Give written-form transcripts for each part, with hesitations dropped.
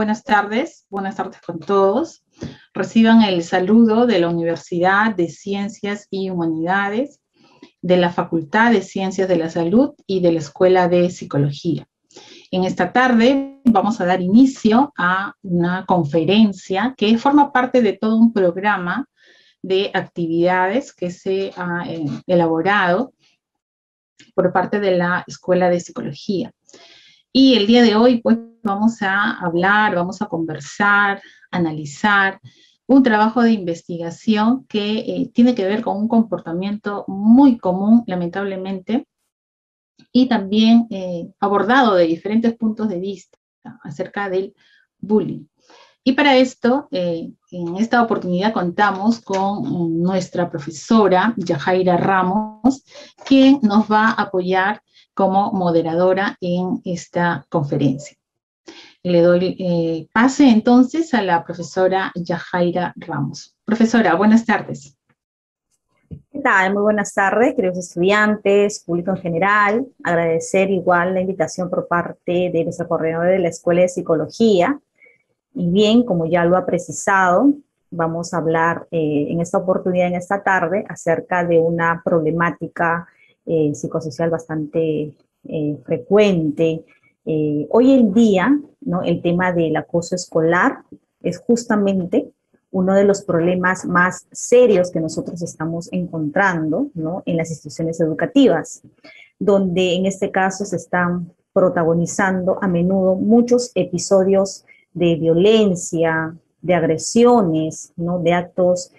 buenas tardes con todos. Reciban el saludo de la Universidad de Ciencias y Humanidades, de la Facultad de Ciencias de la Salud y de la Escuela de Psicología. En esta tarde vamos a dar inicio a una conferencia que forma parte de todo un programa de actividades que se ha elaborado por parte de la Escuela de Psicología. Y el día de hoy, pues, vamos a hablar, vamos a conversar, analizar un trabajo de investigación que tiene que ver con un comportamiento muy común, lamentablemente, y también abordado de diferentes puntos de vista acerca del bullying. Y para esto, en esta oportunidad contamos con nuestra profesora, Yajaira Ramos, quien nos va a apoyar como moderadora en esta conferencia. Le doy pase entonces a la profesora Yajaira Ramos. Profesora, buenas tardes. ¿Qué tal? Muy buenas tardes, queridos estudiantes, público en general. Agradecer igual la invitación por parte de nuestra coordinadora de la Escuela de Psicología. Y bien, como ya lo ha precisado, vamos a hablar en esta oportunidad, en esta tarde, acerca de una problemática psicosocial bastante frecuente. Hoy en día, ¿no?, el tema del acoso escolar es justamente uno de los problemas más serios que nosotros estamos encontrando, ¿no?, en las instituciones educativas, donde en este caso se están protagonizando a menudo muchos episodios de violencia, de agresiones, ¿no?, de actos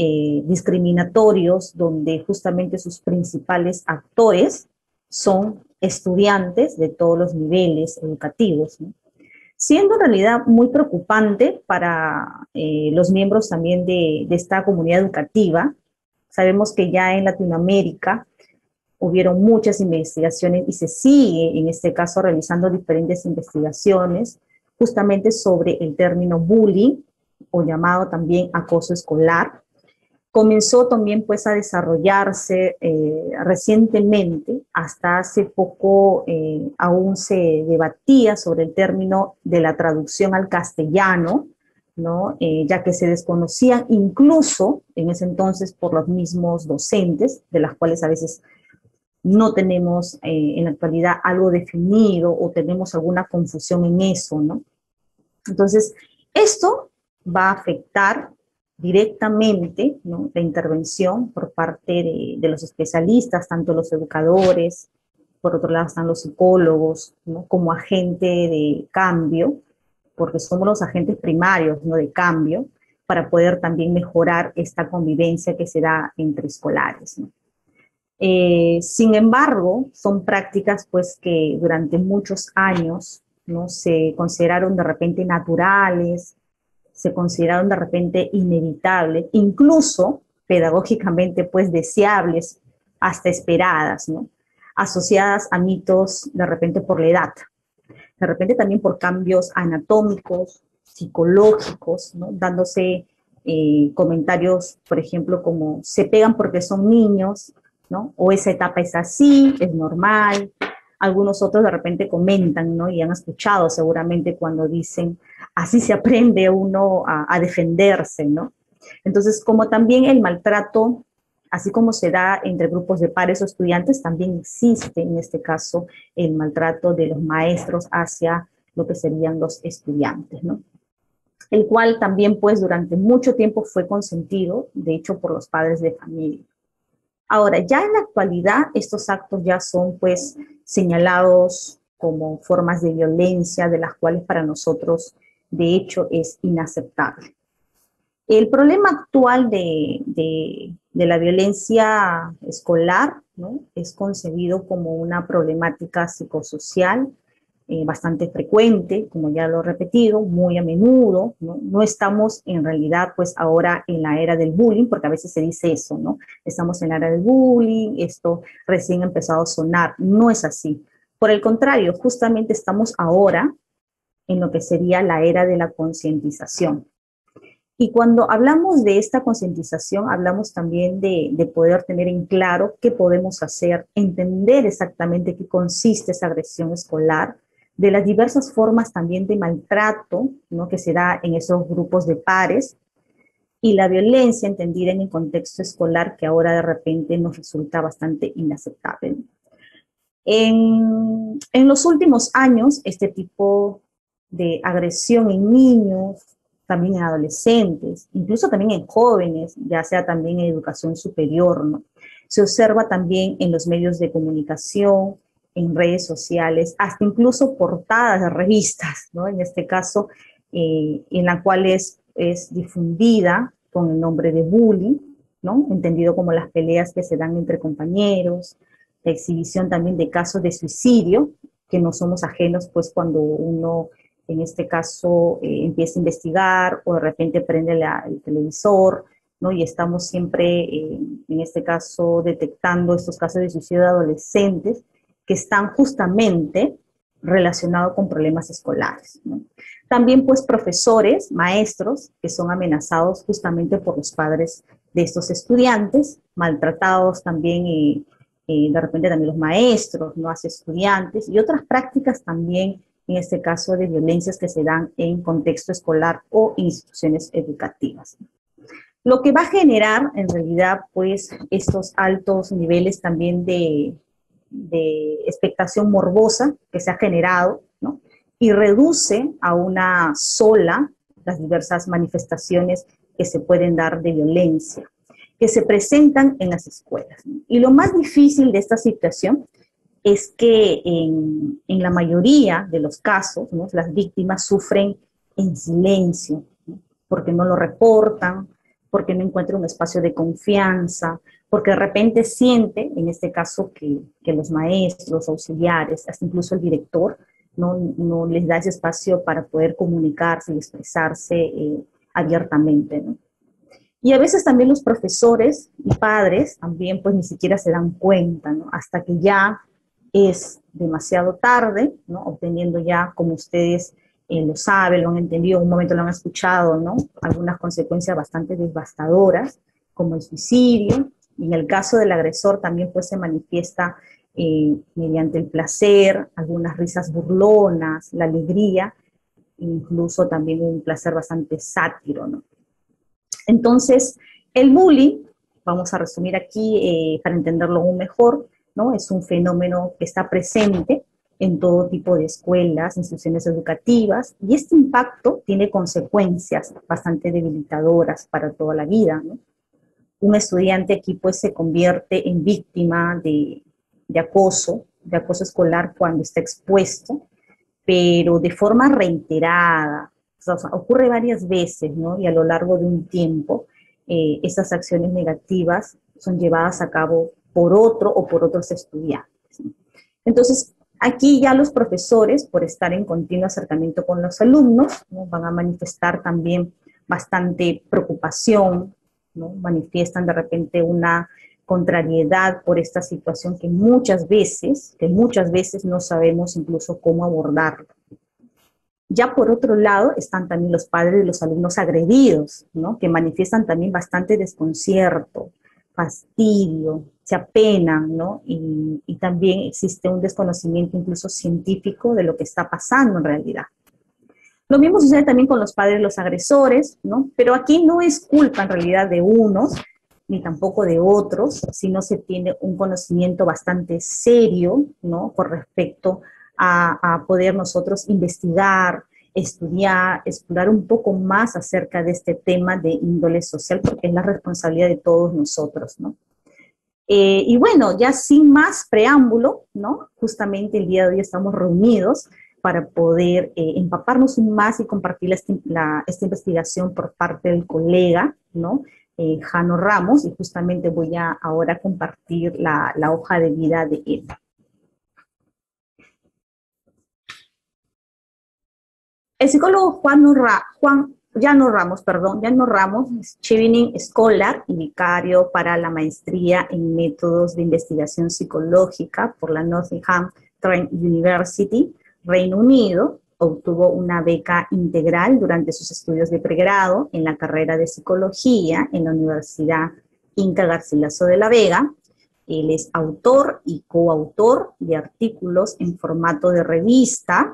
discriminatorios, donde justamente sus principales actores son estudiantes de todos los niveles educativos, ¿no? Siendo en realidad muy preocupante para los miembros también de esta comunidad educativa. Sabemos que ya en Latinoamérica hubieron muchas investigaciones y se sigue en este caso realizando diferentes investigaciones justamente sobre el término bullying, o llamado también acoso escolar. Comenzó también pues a desarrollarse recientemente, hasta hace poco aún se debatía sobre el término de la traducción al castellano, ¿no? Ya que se desconocían incluso en ese entonces por los mismos docentes, de las cuales a veces no tenemos en la actualidad algo definido o tenemos alguna confusión en eso, ¿no? Entonces, esto va a afectar directamente, ¿no?, la intervención por parte de los especialistas, tanto los educadores, por otro lado están los psicólogos, ¿no?, como agente de cambio, porque somos los agentes primarios, ¿no?, de cambio, para poder también mejorar esta convivencia que se da entre escolares, ¿no? Sin embargo, son prácticas pues que durante muchos años, ¿no?, se consideraron de repente naturales, se consideraron de repente inevitables, incluso pedagógicamente pues deseables, hasta esperadas, ¿no?, asociadas a mitos de repente por la edad, de repente también por cambios anatómicos, psicológicos, ¿no?, dándose comentarios, por ejemplo, como se pegan porque son niños, ¿no?, o esa etapa es así, es normal. Algunos otros de repente comentan, ¿no?, y han escuchado seguramente cuando dicen, así se aprende uno a defenderse, ¿no? Entonces, como también el maltrato, así como se da entre grupos de pares o estudiantes, también existe en este caso el maltrato de los maestros hacia lo que serían los estudiantes, ¿no? El cual también pues durante mucho tiempo fue consentido, de hecho, por los padres de familia. Ahora, ya en la actualidad, estos actos ya son pues señalados como formas de violencia, de las cuales para nosotros, de hecho, es inaceptable. El problema actual de la violencia escolar, ¿no?, es concebido como una problemática psicosocial bastante frecuente, como ya lo he repetido, muy a menudo, ¿no? No estamos en realidad pues ahora en la era del bullying, porque a veces se dice eso, ¿no? Estamos en la era del bullying, esto recién ha empezado a sonar. No es así. Por el contrario, justamente estamos ahora en lo que sería la era de la concientización. Y cuando hablamos de esta concientización, hablamos también de poder tener en claro qué podemos hacer, entender exactamente qué consiste esa agresión escolar, de las diversas formas también de maltrato, ¿no?, que se da en esos grupos de pares, y la violencia entendida en el contexto escolar, que ahora de repente nos resulta bastante inaceptable. En los últimos años, este tipo de agresión en niños, también en adolescentes, incluso también en jóvenes, ya sea también en educación superior, ¿no?, se observa también en los medios de comunicación, en redes sociales, hasta incluso portadas de revistas, ¿no?, en este caso, en la cual es difundida con el nombre de bullying, ¿no?, entendido como las peleas que se dan entre compañeros, la exhibición también de casos de suicidio, que no somos ajenos, pues, cuando uno, en este caso, empieza a investigar o de repente prende el televisor, ¿no?, y estamos siempre, en este caso, detectando estos casos de suicidio de adolescentes que están justamente relacionados con problemas escolares, ¿no? También, pues, profesores, maestros, que son amenazados justamente por los padres de estos estudiantes, maltratados también, de repente también los maestros, ¿no?, hacia estudiantes, y otras prácticas también, en este caso, de violencias que se dan en contexto escolar o instituciones educativas. Lo que va a generar, en realidad, pues, estos altos niveles también de expectación morbosa que se ha generado, ¿no?, y reduce a una sola las diversas manifestaciones que se pueden dar de violencia, que se presentan en las escuelas. Y lo más difícil de esta situación es que en la mayoría de los casos, ¿no?, las víctimas sufren en silencio, ¿no?, porque no lo reportan, porque no encuentran un espacio de confianza, porque de repente siente, en este caso, que los maestros, auxiliares, hasta incluso el director, no les da ese espacio para poder comunicarse y expresarse abiertamente, ¿no? Y a veces también los profesores y padres también, pues, ni siquiera se dan cuenta, ¿no?, hasta que ya es demasiado tarde, ¿no?, obteniendo ya, como ustedes lo saben, lo han entendido, en un momento lo han escuchado, ¿no?, algunas consecuencias bastante devastadoras, como el suicidio. Y en el caso del agresor también, pues, se manifiesta mediante el placer, algunas risas burlonas, la alegría, incluso también un placer bastante sátiro, ¿no? Entonces, el bullying, vamos a resumir aquí para entenderlo aún mejor, ¿no?, es un fenómeno que está presente en todo tipo de escuelas, instituciones educativas, y este impacto tiene consecuencias bastante debilitadoras para toda la vida, ¿no? Un estudiante aquí, pues, se convierte en víctima de acoso escolar cuando está expuesto, pero de forma reiterada. O sea, ocurre varias veces, ¿no?, y a lo largo de un tiempo, esas acciones negativas son llevadas a cabo por otro o por otros estudiantes, ¿no? Entonces, aquí ya los profesores, por estar en continuo acercamiento con los alumnos, ¿no?, van a manifestar también bastante preocupación, ¿no?, manifiestan de repente una contrariedad por esta situación que muchas veces no sabemos incluso cómo abordarlo. Ya por otro lado están también los padres de los alumnos agredidos, ¿no?, que manifiestan también bastante desconcierto, fastidio, se apenan, ¿no?, y también existe un desconocimiento incluso científico de lo que está pasando en realidad. Lo mismo sucede también con los padres de los agresores, ¿no?, pero aquí no es culpa en realidad de unos, ni tampoco de otros, sino se tiene un conocimiento bastante serio, ¿no?, con respecto a poder nosotros investigar, estudiar, explorar un poco más acerca de este tema de índole social, porque es la responsabilidad de todos nosotros, ¿no? Y bueno, ya sin más preámbulo, ¿no?, justamente el día de hoy estamos reunidos para poder empaparnos más y compartir esta investigación por parte del colega, ¿no?, Jano Ramos, y justamente voy a ahora compartir la hoja de vida de él. El psicólogo Jano Ramos es Chevening Scholar y vicario para la maestría en métodos de investigación psicológica por la Nottingham Trent University, Reino Unido. Obtuvo una beca integral durante sus estudios de pregrado en la carrera de psicología en la Universidad Inca Garcilaso de la Vega. Él es autor y coautor de artículos en formato de revista,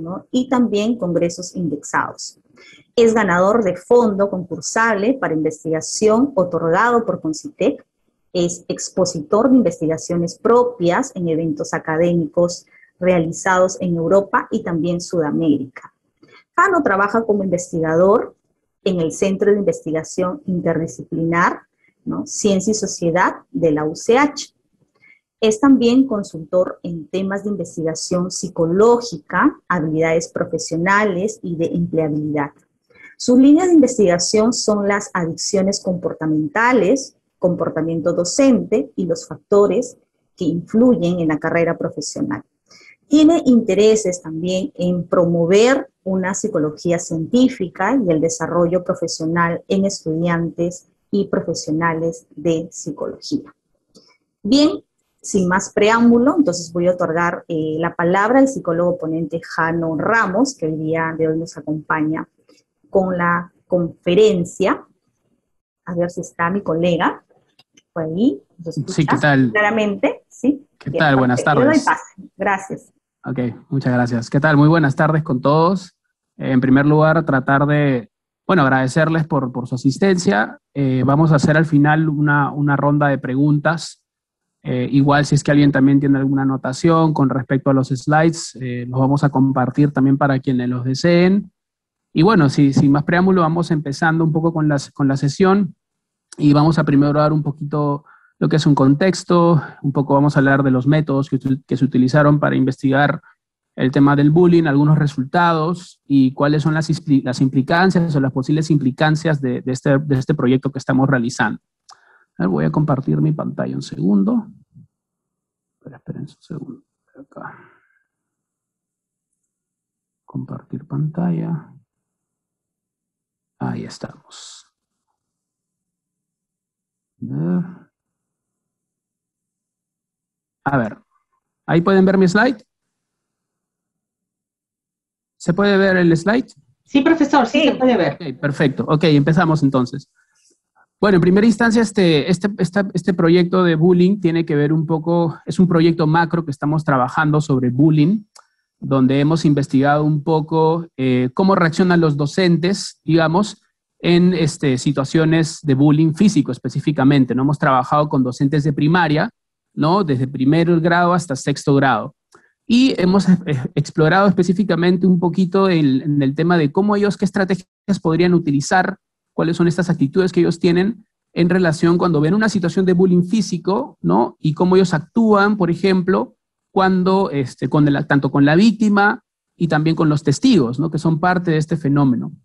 ¿no? Y también congresos indexados. Es ganador de fondo concursable para investigación otorgado por Concitec. Es expositor de investigaciones propias en eventos académicos realizados en Europa y también Sudamérica. Jano trabaja como investigador en el Centro de Investigación Interdisciplinar, ¿no? Ciencia y Sociedad de la UCH. Es también consultor en temas de investigación psicológica, habilidades profesionales y de empleabilidad. Sus líneas de investigación son las adicciones comportamentales, comportamiento docente y los factores que influyen en la carrera profesional. Tiene intereses también en promover una psicología científica y el desarrollo profesional en estudiantes y profesionales de psicología. Bien, sin más preámbulo, entonces voy a otorgar la palabra al psicólogo ponente Jano Ramos, que el día de hoy nos acompaña con la conferencia. A ver si está mi colega. Por ahí, sí, ¿qué tal? Claramente, ¿sí? ¿Qué tal? Buenas tardes. Yo doy pase. Gracias. Ok, muchas gracias. ¿Qué tal? Muy buenas tardes con todos. En primer lugar, tratar de, bueno, agradecerles por su asistencia. Vamos a hacer al final una ronda de preguntas. Igual si es que alguien también tiene alguna anotación con respecto a los slides, los vamos a compartir también para quienes los deseen. Y bueno, sin más preámbulo, vamos empezando un poco con la sesión. Y vamos a primero dar un poquito lo que es un contexto, un poco vamos a hablar de los métodos que se utilizaron para investigar el tema del bullying, algunos resultados y cuáles son las implicancias o las posibles implicancias de este proyecto que estamos realizando. A ver, voy a compartir mi pantalla un segundo. Esperen un segundo. Acá. Compartir pantalla. Ahí estamos. A ver, ¿ahí pueden ver mi slide? ¿Se puede ver el slide? Sí, profesor, sí se puede ver. Okay, perfecto. Ok, empezamos entonces. Bueno, en primera instancia, este proyecto de bullying tiene que ver un poco, es un proyecto macro que estamos trabajando sobre bullying, donde hemos investigado un poco cómo reaccionan los docentes, digamos, en situaciones de bullying físico específicamente, ¿no? Hemos trabajado con docentes de primaria, ¿no? Desde primer grado hasta sexto grado. Y hemos explorado específicamente un poquito en el tema de cómo ellos, qué estrategias podrían utilizar, cuáles son estas actitudes que ellos tienen en relación cuando ven una situación de bullying físico, ¿no? Y cómo ellos actúan, por ejemplo, cuando, tanto con la víctima y también con los testigos, ¿no? Que son parte de este fenómeno.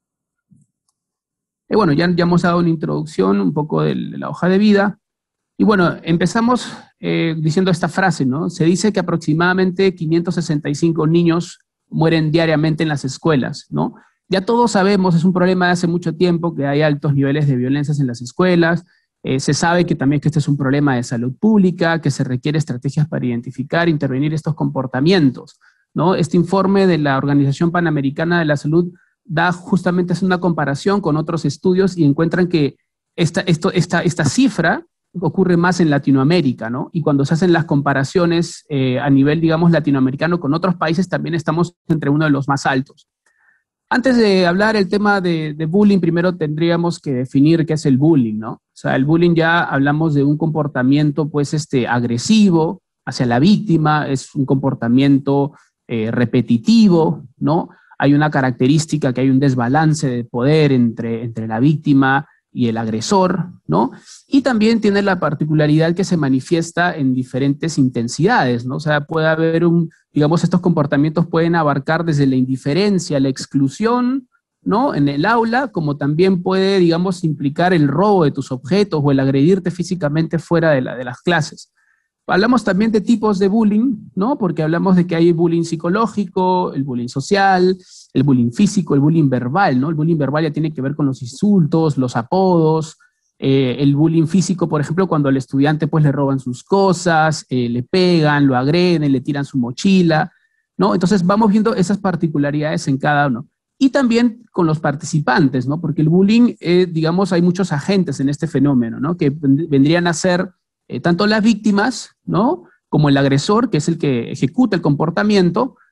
Y bueno, ya hemos dado una introducción un poco de la hoja de vida. Y bueno, empezamos diciendo esta frase, ¿no? Se dice que aproximadamente 565 niños mueren diariamente en las escuelas, ¿no? Ya todos sabemos, es un problema de hace mucho tiempo, que hay altos niveles de violencia en las escuelas. Se sabe que también que este es un problema de salud pública, que se requiere estrategias para identificar e intervenir estos comportamientos, ¿no? Este informe de la Organización Panamericana de la Salud da justamente una comparación con otros estudios y encuentran que esta cifra ocurre más en Latinoamérica, ¿no? Y cuando se hacen las comparaciones a nivel, digamos, latinoamericano con otros países, también estamos entre uno de los más altos. Antes de hablar el tema de bullying, primero tendríamos que definir qué es el bullying, ¿no? O sea, el bullying ya hablamos de un comportamiento, pues, agresivo hacia la víctima, es un comportamiento repetitivo, ¿no? Hay una característica que hay un desbalance de poder entre la víctima y el agresor, ¿no? Y también tiene la particularidad que se manifiesta en diferentes intensidades, ¿no? O sea, puede haber digamos, estos comportamientos pueden abarcar desde la indiferencia, la exclusión, ¿no? En el aula, como también puede, digamos, implicar el robo de tus objetos o el agredirte físicamente fuera de las clases. Hablamos también de tipos de bullying, ¿no? Porque hablamos de que hay bullying psicológico, el bullying social, el bullying físico, el bullying verbal, ¿no? El bullying verbal ya tiene que ver con los insultos, los apodos, el bullying físico, por ejemplo, cuando al estudiante pues le roban sus cosas, le pegan, lo agreden, le tiran su mochila, ¿no? Entonces vamos viendo esas particularidades en cada uno. Y también con los participantes, ¿no? Porque el bullying, digamos, hay muchos agentes en este fenómeno, ¿no? Que vendrían a ser tanto las víctimas, ¿no? Como el agresor, que es el que ejecuta el comportamiento,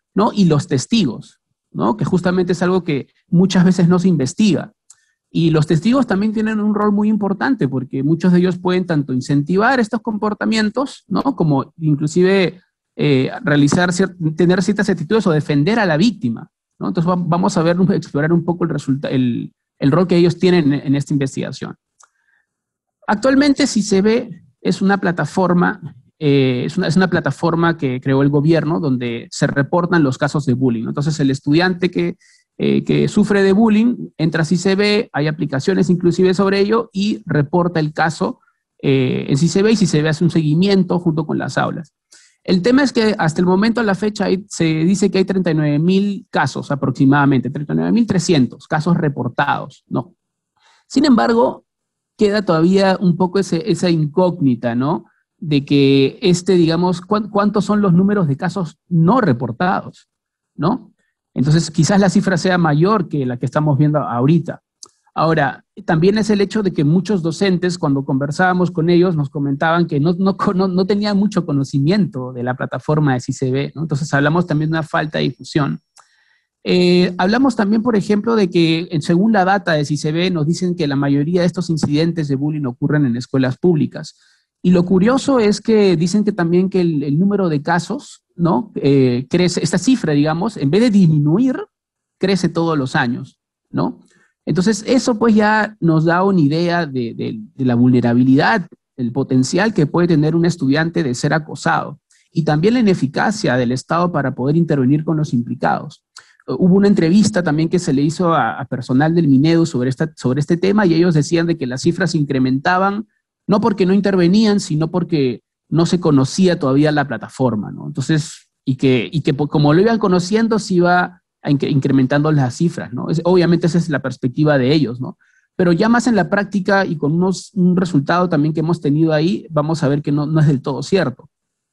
¿no? Y los testigos, ¿no? Que justamente es algo que muchas veces no se investiga. Y los testigos también tienen un rol muy importante porque muchos de ellos pueden tanto incentivar estos comportamientos, ¿no? Como inclusive tener ciertas actitudes o defender a la víctima, ¿no? Entonces vamos a explorar un poco el rol que ellos tienen en esta investigación. Actualmente CICB es una plataforma, es una plataforma que creó el gobierno donde se reportan los casos de bullying, ¿no? Entonces el estudiante que sufre de bullying entra a CICB, hay aplicaciones inclusive sobre ello y reporta el caso en CICB y CICB hace un seguimiento junto con las aulas. El tema es que hasta el momento, a la fecha, se dice que hay 39.000 casos aproximadamente, 39.300 casos reportados, ¿no? Sin embargo, queda todavía un poco esa incógnita, ¿no? De que digamos, ¿cuántos son los números de casos no reportados, ¿no? Entonces, quizás la cifra sea mayor que la que estamos viendo ahorita. Ahora, también es el hecho de que muchos docentes, cuando conversábamos con ellos, nos comentaban que no tenían mucho conocimiento de la plataforma de CICB, ¿no? Entonces, hablamos también de una falta de difusión. Hablamos también, por ejemplo, de que según la data de CICB nos dicen que la mayoría de estos incidentes de bullying ocurren en escuelas públicas. Y lo curioso es que dicen que también que el número de casos, ¿no? Crece, esta cifra, digamos, en vez de disminuir, crece todos los años, ¿no? Entonces, eso pues ya nos da una idea de la vulnerabilidad, el potencial que puede tener un estudiante de ser acosado y también la ineficacia del Estado para poder intervenir con los implicados. Hubo una entrevista también que se le hizo a personal del Minedu sobre este tema y ellos decían de que las cifras se incrementaban no porque no intervenían, sino porque no se conocía todavía la plataforma, ¿no? Entonces, y que como lo iban conociendo, se iba incrementando las cifras, ¿no? Obviamente esa es la perspectiva de ellos, ¿no? Pero ya más en la práctica y con un resultado también que hemos tenido ahí, vamos a ver que no es del todo cierto.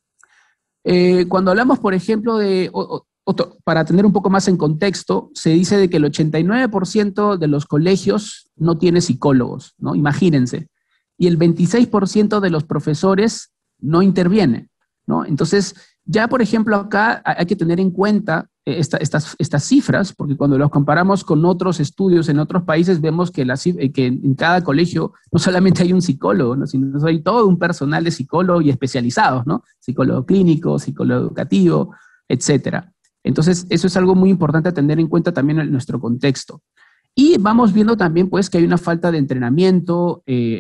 Cuando hablamos, por ejemplo, para tener un poco más en contexto, se dice de que el 89% de los colegios no tiene psicólogos, ¿no? Imagínense. Y el 26% de los profesores no interviene, ¿no? Entonces, ya por ejemplo acá hay que tener en cuenta estas cifras, porque cuando los comparamos con otros estudios en otros países, vemos que en cada colegio no solamente hay un psicólogo, ¿no? Sino hay todo un personal de psicólogos y especializados, ¿no? Psicólogo clínico, psicólogo educativo, etcétera. Entonces, eso es algo muy importante a tener en cuenta también en nuestro contexto. Y vamos viendo también, pues, que hay una falta de entrenamiento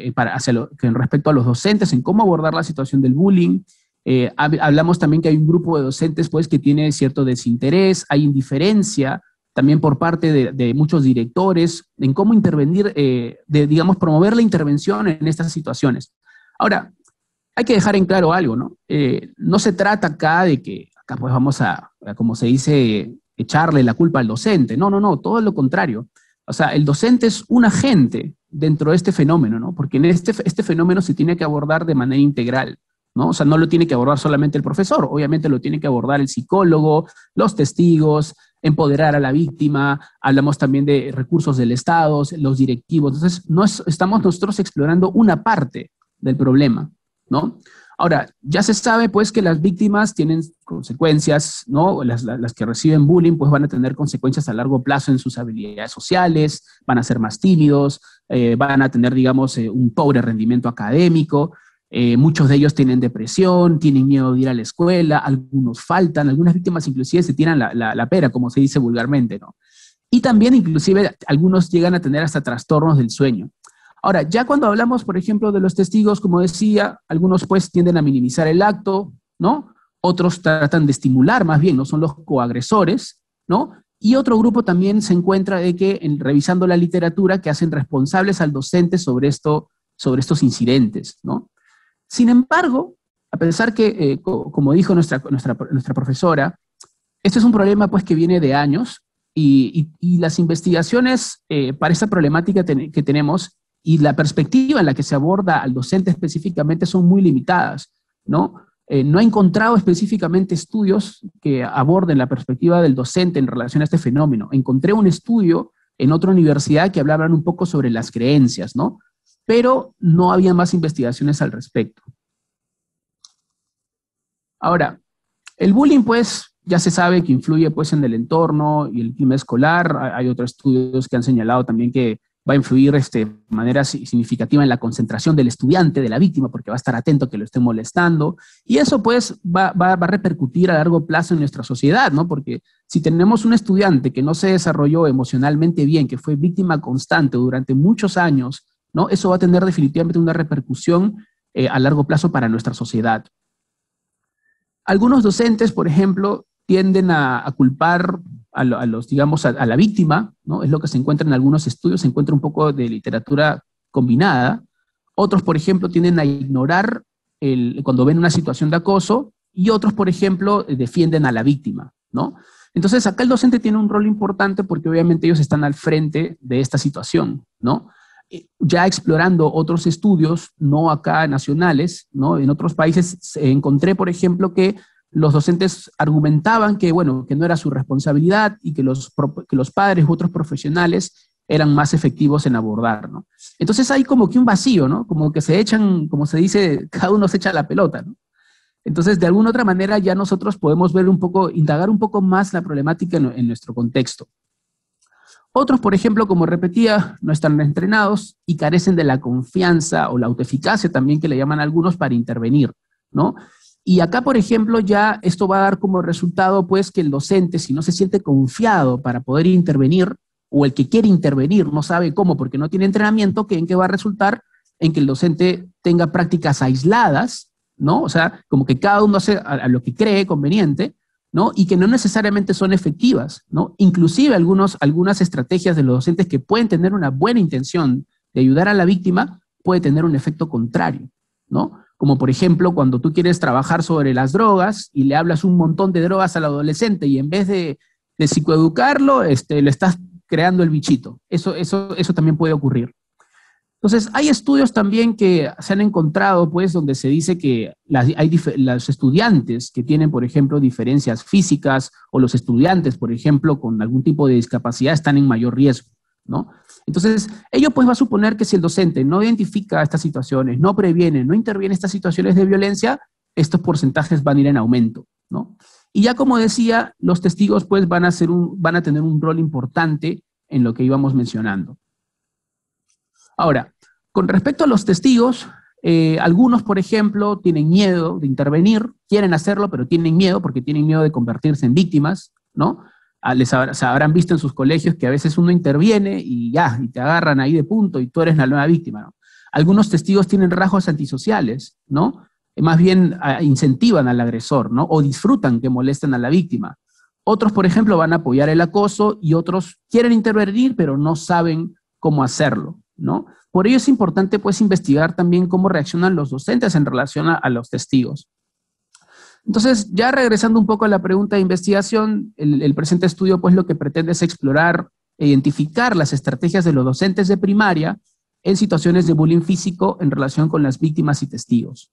con respecto a los docentes en cómo abordar la situación del bullying. Hablamos también que hay un grupo de docentes, pues, que tiene cierto desinterés, hay indiferencia también por parte de muchos directores en cómo intervenir, digamos, promover la intervención en estas situaciones. Ahora, hay que dejar en claro algo, ¿no? No se trata acá de que acá pues vamos como se dice, echarle la culpa al docente. No, todo lo contrario. O sea, el docente es un agente dentro de este fenómeno, ¿no? Porque en este fenómeno se tiene que abordar de manera integral, ¿no? O sea, no lo tiene que abordar solamente el profesor, obviamente lo tiene que abordar el psicólogo, los testigos, empoderar a la víctima, hablamos también de recursos del Estado, los directivos. Entonces, estamos nosotros explorando una parte del problema, ¿no? Ahora, ya se sabe pues que las víctimas tienen consecuencias, ¿no? Las que reciben bullying pues van a tener consecuencias a largo plazo en sus habilidades sociales, van a ser más tímidos, van a tener, digamos, un pobre rendimiento académico, muchos de ellos tienen depresión, tienen miedo de ir a la escuela, algunos faltan, algunas víctimas inclusive se tiran la pera, como se dice vulgarmente, ¿no? Y también inclusive algunos llegan a tener hasta trastornos del sueño. Ahora, ya cuando hablamos, por ejemplo, de los testigos, como decía, algunos pues tienden a minimizar el acto, ¿no? Otros tratan de estimular más bien, ¿no? Son los coagresores, ¿no? Y otro grupo también se encuentra de que, revisando la literatura, que hacen responsables al docente sobre estos incidentes, ¿no? Sin embargo, a pesar que, como dijo nuestra profesora, este es un problema pues que viene de años y las investigaciones para esta problemática que tenemos y la perspectiva en la que se aborda al docente específicamente son muy limitadas, ¿no? No he encontrado específicamente estudios que aborden la perspectiva del docente en relación a este fenómeno. Encontré un estudio en otra universidad que hablaban un poco sobre las creencias, ¿no? Pero no había más investigaciones al respecto. Ahora, el bullying, pues, ya se sabe que influye pues en el entorno y el clima escolar. Hay otros estudios que han señalado también que va a influir de manera significativa en la concentración del estudiante, de la víctima, porque va a estar atento a que lo estén molestando. Y eso pues va a repercutir a largo plazo en nuestra sociedad, ¿no? Porque si tenemos un estudiante que no se desarrolló emocionalmente bien, que fue víctima constante durante muchos años, ¿no? Eso va a tener definitivamente una repercusión a largo plazo para nuestra sociedad. Algunos docentes, por ejemplo, tienden a culpar a la víctima, ¿no? Es lo que se encuentra en algunos estudios, se encuentra un poco de literatura combinada. Otros, por ejemplo, tienden a ignorar cuando ven una situación de acoso, y otros, por ejemplo, defienden a la víctima, ¿no? Entonces, acá el docente tiene un rol importante porque obviamente ellos están al frente de esta situación, ¿no? Ya explorando otros estudios, no acá nacionales, ¿no? En otros países encontré, por ejemplo, que los docentes argumentaban que, bueno, que no era su responsabilidad y que los padres u otros profesionales eran más efectivos en abordar, ¿no? Entonces hay como que un vacío, ¿no? Como que se echan, como se dice, cada uno se echa la pelota, ¿no? Entonces, de alguna otra manera ya nosotros podemos ver un poco, indagar un poco más la problemática en nuestro contexto. Otros, por ejemplo, como repetía, no están entrenados y carecen de la confianza o la autoeficacia también que le llaman algunos para intervenir, ¿no? Y acá, por ejemplo, ya esto va a dar como resultado, pues, que el docente, si no se siente confiado para poder intervenir, o el que quiere intervenir no sabe cómo porque no tiene entrenamiento, ¿en qué va a resultar? En que el docente tenga prácticas aisladas, ¿no? O sea, como que cada uno hace a lo que cree conveniente, ¿no? Y que no necesariamente son efectivas, ¿no? Inclusive algunas estrategias de los docentes que pueden tener una buena intención de ayudar a la víctima, puede tener un efecto contrario, ¿no? Como por ejemplo, cuando tú quieres trabajar sobre las drogas y le hablas un montón de drogas al adolescente y en vez de psicoeducarlo, le estás creando el bichito. Eso también puede ocurrir. Entonces, hay estudios también que se han encontrado, pues, donde se dice que los estudiantes que tienen, por ejemplo, diferencias físicas, o los estudiantes, por ejemplo, con algún tipo de discapacidad, están en mayor riesgo, ¿no? Entonces, ello pues va a suponer que si el docente no identifica estas situaciones, no previene, no interviene estas situaciones de violencia, estos porcentajes van a ir en aumento, ¿no? Y ya como decía, los testigos pues van a tener un rol importante en lo que íbamos mencionando. Ahora, con respecto a los testigos, algunos, por ejemplo, tienen miedo de intervenir, quieren hacerlo, pero tienen miedo porque tienen miedo de convertirse en víctimas, ¿no? Se habrán visto en sus colegios que a veces uno interviene y te agarran ahí de punto y tú eres la nueva víctima, ¿no? Algunos testigos tienen rasgos antisociales, ¿no? Más bien incentivan al agresor, ¿no? O disfrutan que molesten a la víctima. Otros, por ejemplo, van a apoyar el acoso y otros quieren intervenir, pero no saben cómo hacerlo, ¿no? Por ello es importante, pues, investigar también cómo reaccionan los docentes en relación a los testigos. Entonces, ya regresando un poco a la pregunta de investigación, el presente estudio, pues, lo que pretende es explorar e identificar las estrategias de los docentes de primaria en situaciones de bullying físico en relación con las víctimas y testigos.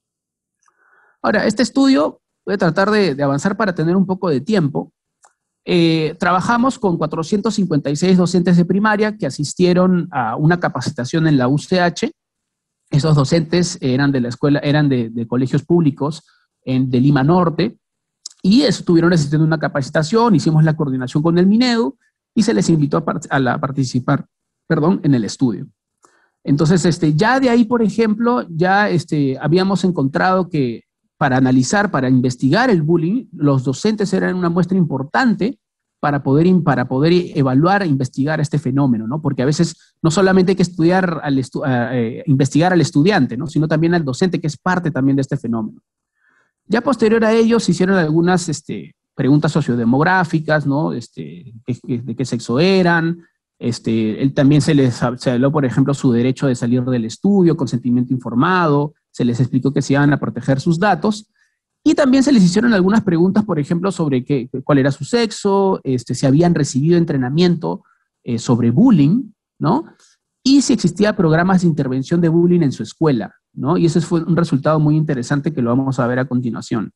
Ahora, este estudio, voy a tratar de avanzar para tener un poco de tiempo. Trabajamos con 456 docentes de primaria que asistieron a una capacitación en la UCH. Esos docentes eran de la escuela, eran de colegios públicos de Lima Norte, y estuvieron asistiendo a una capacitación, hicimos la coordinación con el Minedu, y se les invitó a participar, en el estudio. Entonces, ya de ahí, por ejemplo, ya habíamos encontrado que para analizar, para investigar el bullying, los docentes eran una muestra importante para poder evaluar e investigar este fenómeno, ¿no? Porque a veces no solamente hay que investigar al estudiante, ¿no? Sino también al docente, que es parte también de este fenómeno. Ya posterior a ello se hicieron algunas preguntas sociodemográficas, ¿no? De qué sexo eran. Él también se habló, por ejemplo, su derecho de salir del estudio, consentimiento informado, se les explicó que se iban a proteger sus datos, y también se les hicieron algunas preguntas, por ejemplo, sobre cuál era su sexo, si habían recibido entrenamiento sobre bullying, ¿no? Y si existía programas de intervención de bullying en su escuela, ¿no? Y ese fue un resultado muy interesante que lo vamos a ver a continuación.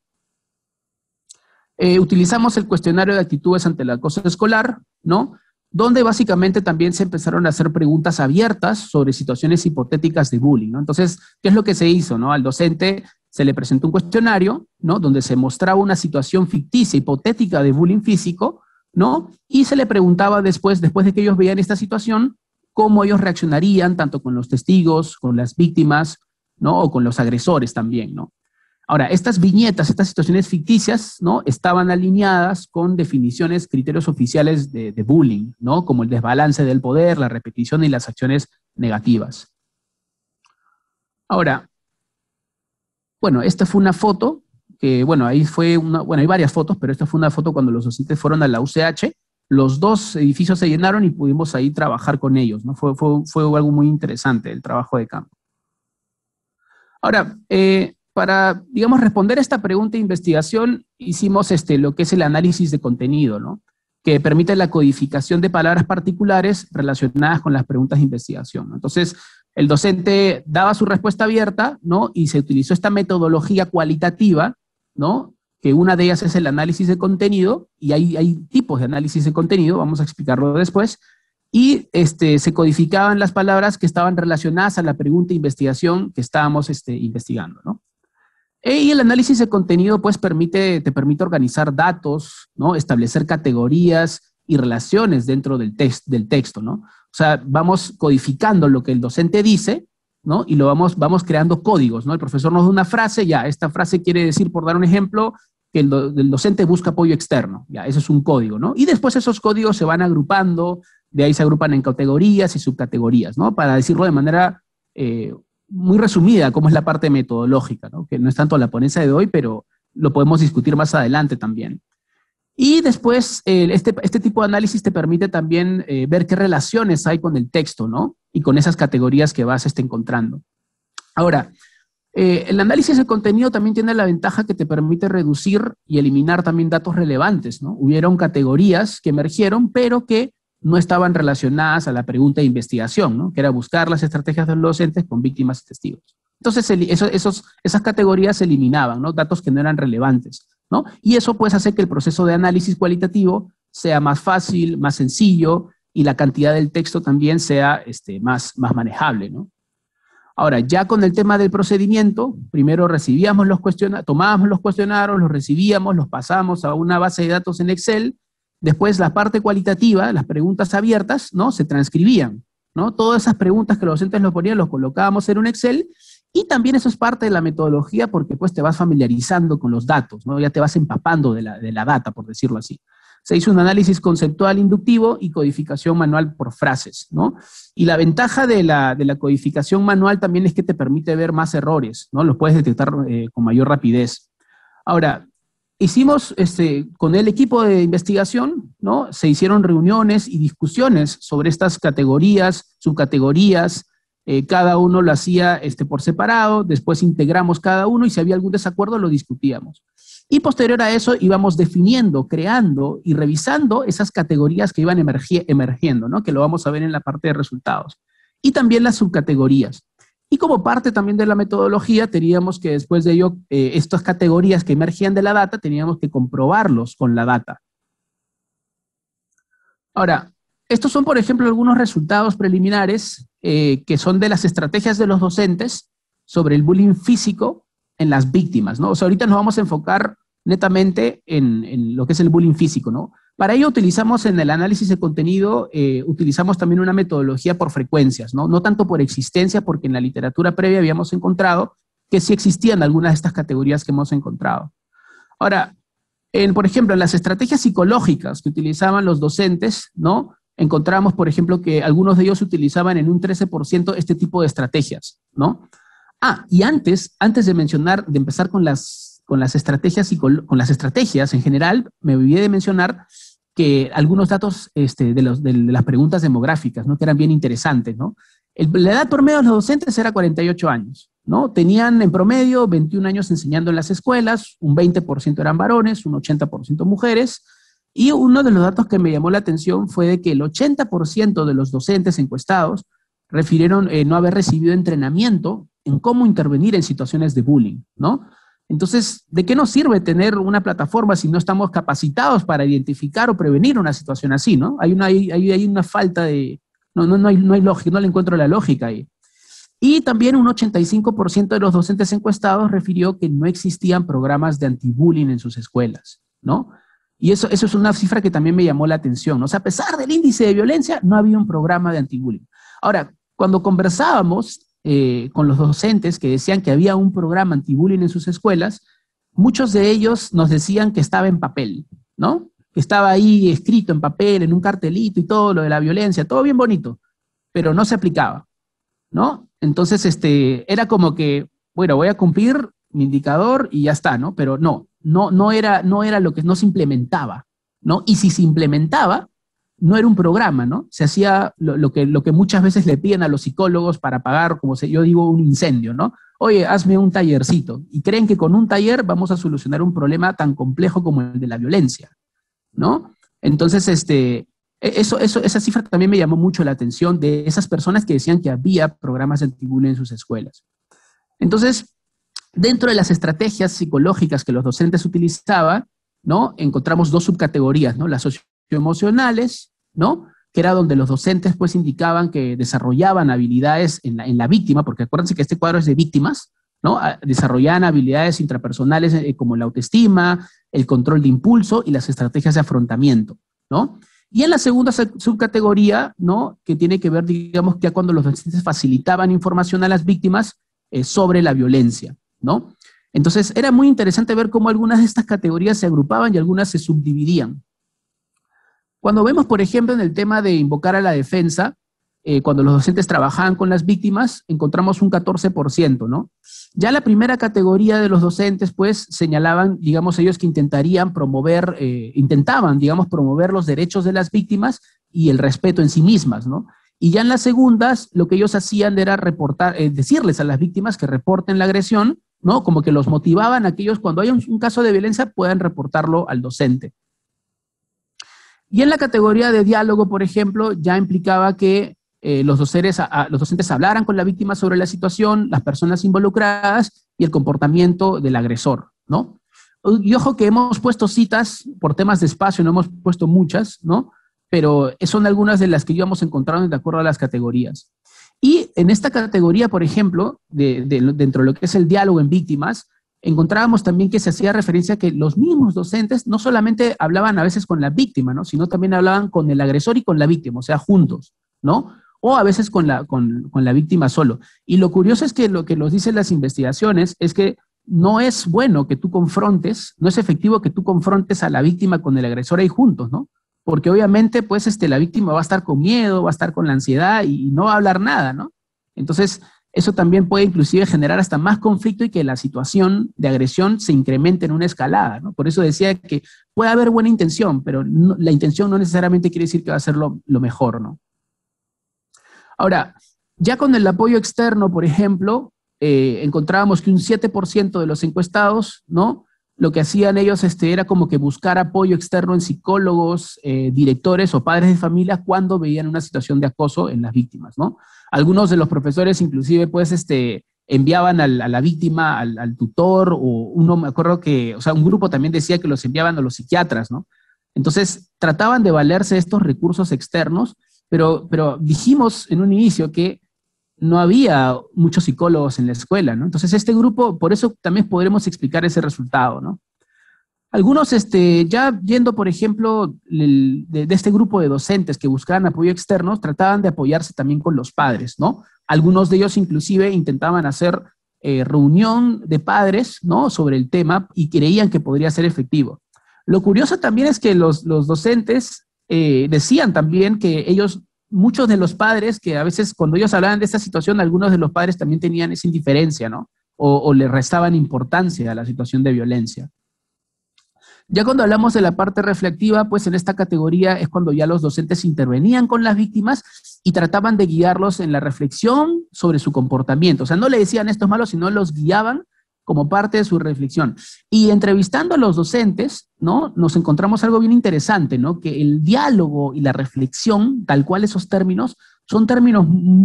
Utilizamos el cuestionario de actitudes ante el acoso escolar, ¿no? Donde básicamente también se empezaron a hacer preguntas abiertas sobre situaciones hipotéticas de bullying, ¿no? Entonces, ¿qué es lo que se hizo, no? Al docente se le presentó un cuestionario, ¿no? Donde se mostraba una situación ficticia, hipotética de bullying físico, ¿no? Y se le preguntaba después de que ellos veían esta situación, cómo ellos reaccionarían, tanto con los testigos, con las víctimas, ¿no? O con los agresores también, ¿no? Ahora, estas viñetas, estas situaciones ficticias, ¿no? Estaban alineadas con definiciones, criterios oficiales de bullying, ¿no? Como el desbalance del poder, la repetición y las acciones negativas. Ahora, bueno, esta fue una foto, que bueno, ahí fue una, bueno, hay varias fotos, pero esta fue una foto cuando los docentes fueron a la UCH, los dos edificios se llenaron y pudimos ahí trabajar con ellos, ¿no? Fue algo muy interesante el trabajo de campo. Ahora, para, digamos, responder a esta pregunta de investigación, hicimos lo que es el análisis de contenido, ¿no? Que permite la codificación de palabras particulares relacionadas con las preguntas de investigación, ¿no? Entonces, el docente daba su respuesta abierta, ¿no? Y se utilizó esta metodología cualitativa, ¿no? Que una de ellas es el análisis de contenido, y hay tipos de análisis de contenido, vamos a explicarlo después, y se codificaban las palabras que estaban relacionadas a la pregunta de investigación que estábamos investigando, ¿no? Y el análisis de contenido, pues, te permite organizar datos, ¿no? Establecer categorías y relaciones dentro del texto, ¿no? O sea, vamos codificando lo que el docente dice, ¿no? Y lo vamos creando códigos, ¿no? El profesor nos da una frase, ya, esta frase quiere decir, por dar un ejemplo, que el docente busca apoyo externo, ya, eso es un código, ¿no? Y después esos códigos se van agrupando, de ahí se agrupan en categorías y subcategorías, ¿no? Para decirlo de manera muy resumida, como es la parte metodológica, ¿no? Que no es tanto la ponencia de hoy, pero lo podemos discutir más adelante también. Y después, este tipo de análisis te permite también ver qué relaciones hay con el texto, ¿no? Y con esas categorías que vas encontrando. Ahora, el análisis de contenido también tiene la ventaja que te permite reducir y eliminar también datos relevantes, ¿no? Hubieron categorías que emergieron, pero que no estaban relacionadas a la pregunta de investigación, ¿no? Que era buscar las estrategias de los docentes con víctimas y testigos. Entonces, esas categorías se eliminaban, ¿no? Datos que no eran relevantes, ¿no? Y eso pues hace que el proceso de análisis cualitativo sea más fácil, más sencillo, y la cantidad del texto también sea más manejable, ¿no? Ahora, ya con el tema del procedimiento, primero recibíamos tomábamos los cuestionarios, los recibíamos, los pasamos a una base de datos en Excel. Después la parte cualitativa, las preguntas abiertas, ¿no? Se transcribían, ¿no? Todas esas preguntas que los docentes nos ponían, los colocábamos en un Excel, y también eso es parte de la metodología porque pues te vas familiarizando con los datos, ¿no? Ya te vas empapando de la data, por decirlo así. Se hizo un análisis conceptual inductivo y codificación manual por frases, ¿no? Y la ventaja de la codificación manual también es que te permite ver más errores, ¿no? Los puedes detectar con mayor rapidez. Ahora, hicimos con el equipo de investigación, ¿no? Se hicieron reuniones y discusiones sobre estas categorías, subcategorías, cada uno lo hacía por separado, después integramos cada uno y si había algún desacuerdo lo discutíamos. Y posterior a eso íbamos definiendo, creando y revisando esas categorías que iban emergiendo, ¿no? Que lo vamos a ver en la parte de resultados. Y también las subcategorías. Y como parte también de la metodología, teníamos que después de ello, estas categorías que emergían de la data, teníamos que comprobarlos con la data. Ahora, estos son, por ejemplo, algunos resultados preliminares que son de las estrategias de los docentes sobre el bullying físico en las víctimas, ¿no? O sea, ahorita nos vamos a enfocar netamente en lo que es el bullying físico, ¿no? Para ello utilizamos en el análisis de contenido, utilizamos también una metodología por frecuencias, ¿no? No tanto por existencia, porque en la literatura previa habíamos encontrado que sí existían algunas de estas categorías que hemos encontrado. Ahora, por ejemplo, en las estrategias psicológicas que utilizaban los docentes, ¿no? Encontramos, por ejemplo, que algunos de ellos utilizaban en un 13% este tipo de estrategias, ¿no? Y antes de empezar con las estrategias en general, me olvidé de mencionar que algunos datos de las preguntas demográficas, ¿no? Que eran bien interesantes, ¿no? La edad promedio de los docentes era 48 años, ¿no? Tenían en promedio 21 años enseñando en las escuelas, un 20% eran varones, un 80% mujeres, y uno de los datos que me llamó la atención fue de que el 80% de los docentes encuestados refirieron no haber recibido entrenamiento en cómo intervenir en situaciones de bullying, ¿no? Entonces, ¿de qué nos sirve tener una plataforma si no estamos capacitados para identificar o prevenir una situación así, ¿no? Hay una falta de... No hay lógica, no le encuentro la lógica ahí. Y también un 85% de los docentes encuestados refirió que no existían programas de anti-bullying en sus escuelas, ¿no? Y eso es una cifra que también me llamó la atención, ¿no? O sea, a pesar del índice de violencia, no había un programa de anti-bullying. Ahora, cuando conversábamos con los docentes que decían que había un programa anti-bullying en sus escuelas, muchos de ellos nos decían que estaba en papel, ¿no? Que estaba ahí escrito en papel, en un cartelito y todo lo de la violencia, todo bien bonito, pero no se aplicaba, ¿no? Entonces, era como que, bueno, voy a cumplir mi indicador y ya está, ¿no? Pero no era lo que no se implementaba, ¿no? Y si se implementaba, no era un programa, ¿no? Se hacía lo que muchas veces le piden a los psicólogos para apagar, yo digo, un incendio, ¿no? Oye, hazme un tallercito. Y creen que con un taller vamos a solucionar un problema tan complejo como el de la violencia, ¿no? Entonces, esa cifra también me llamó mucho la atención de esas personas que decían que había programas de anti-bullying en sus escuelas. Entonces, dentro de las estrategias psicológicas que los docentes utilizaban, ¿no? Encontramos dos subcategorías, ¿no? Las socioemocionales, ¿no? Que era donde los docentes pues indicaban que desarrollaban habilidades en la víctima, porque acuérdense que este cuadro es de víctimas, ¿no? Desarrollaban habilidades intrapersonales como la autoestima, el control de impulso y las estrategias de afrontamiento, ¿no? Y en la segunda subcategoría, ¿no? Que tiene que ver, digamos, ya cuando los docentes facilitaban información a las víctimas sobre la violencia, ¿no? Entonces, era muy interesante ver cómo algunas de estas categorías se agrupaban y algunas se subdividían. Cuando vemos, por ejemplo, en el tema de invocar a la defensa, cuando los docentes trabajaban con las víctimas, encontramos un 14%, ¿no? Ya la primera categoría de los docentes, pues, señalaban, digamos, ellos que intentaban, digamos, promover los derechos de las víctimas y el respeto en sí mismas, ¿no? Y ya en las segundas, lo que ellos hacían era decirles a las víctimas que reporten la agresión, ¿no? Como que los motivaban a que ellos, cuando hay un caso de violencia, puedan reportarlo al docente. Y en la categoría de diálogo, por ejemplo, ya implicaba que los docentes hablaran con la víctima sobre la situación, las personas involucradas y el comportamiento del agresor, ¿no? Y ojo que hemos puesto citas por temas de espacio, no hemos puesto muchas, ¿no? Pero son algunas de las que íbamos encontrando de acuerdo a las categorías. Y en esta categoría, por ejemplo, dentro de lo que es el diálogo en víctimas, encontrábamos también que se hacía referencia a que los mismos docentes no solamente hablaban a veces con la víctima, ¿no? Sino también hablaban con el agresor y con la víctima, o sea, juntos, ¿no? O a veces con la víctima solo. Y lo curioso es que lo que nos dicen las investigaciones es que no es bueno que tú confrontes, no es efectivo que tú confrontes a la víctima con el agresor ahí juntos, ¿no? Porque obviamente, pues, la víctima va a estar con miedo, va a estar con la ansiedad y no va a hablar nada, ¿no? Entonces, eso también puede inclusive generar hasta más conflicto y que la situación de agresión se incremente en una escalada, ¿no? Por eso decía que puede haber buena intención, pero la intención no necesariamente quiere decir que va a ser lo mejor, ¿no? Ahora, ya con el apoyo externo, por ejemplo, encontrábamos que un 7% de los encuestados, ¿no? Lo que hacían ellos era como que buscar apoyo externo en psicólogos, directores o padres de familia cuando veían una situación de acoso en las víctimas, ¿no? Algunos de los profesores inclusive pues enviaban a la víctima al tutor, o uno me acuerdo que, o sea, un grupo también decía que los enviaban a los psiquiatras, ¿no? Entonces trataban de valerse de estos recursos externos, pero dijimos en un inicio que no había muchos psicólogos en la escuela, ¿no? Entonces este grupo, por eso también podremos explicar ese resultado, ¿no? Algunos, ya yendo, por ejemplo, de este grupo de docentes que buscaban apoyo externo, trataban de apoyarse también con los padres, ¿no? Algunos de ellos inclusive intentaban hacer reunión de padres, ¿no? Sobre el tema y creían que podría ser efectivo. Lo curioso también es que los docentes decían también que ellos, muchos de los padres, que a veces cuando ellos hablaban de esta situación, algunos de los padres también tenían esa indiferencia, ¿no? O le restaban importancia a la situación de violencia. Ya cuando hablamos de la parte reflexiva, pues en esta categoría es cuando ya los docentes intervenían con las víctimas y trataban de guiarlos en la reflexión sobre su comportamiento. O sea, no le decían esto es malo, sino los guiaban como parte de su reflexión. Y entrevistando a los docentes, ¿no? Nos encontramos algo bien interesante, ¿no? Que el diálogo y la reflexión, tal cual esos términos, son términos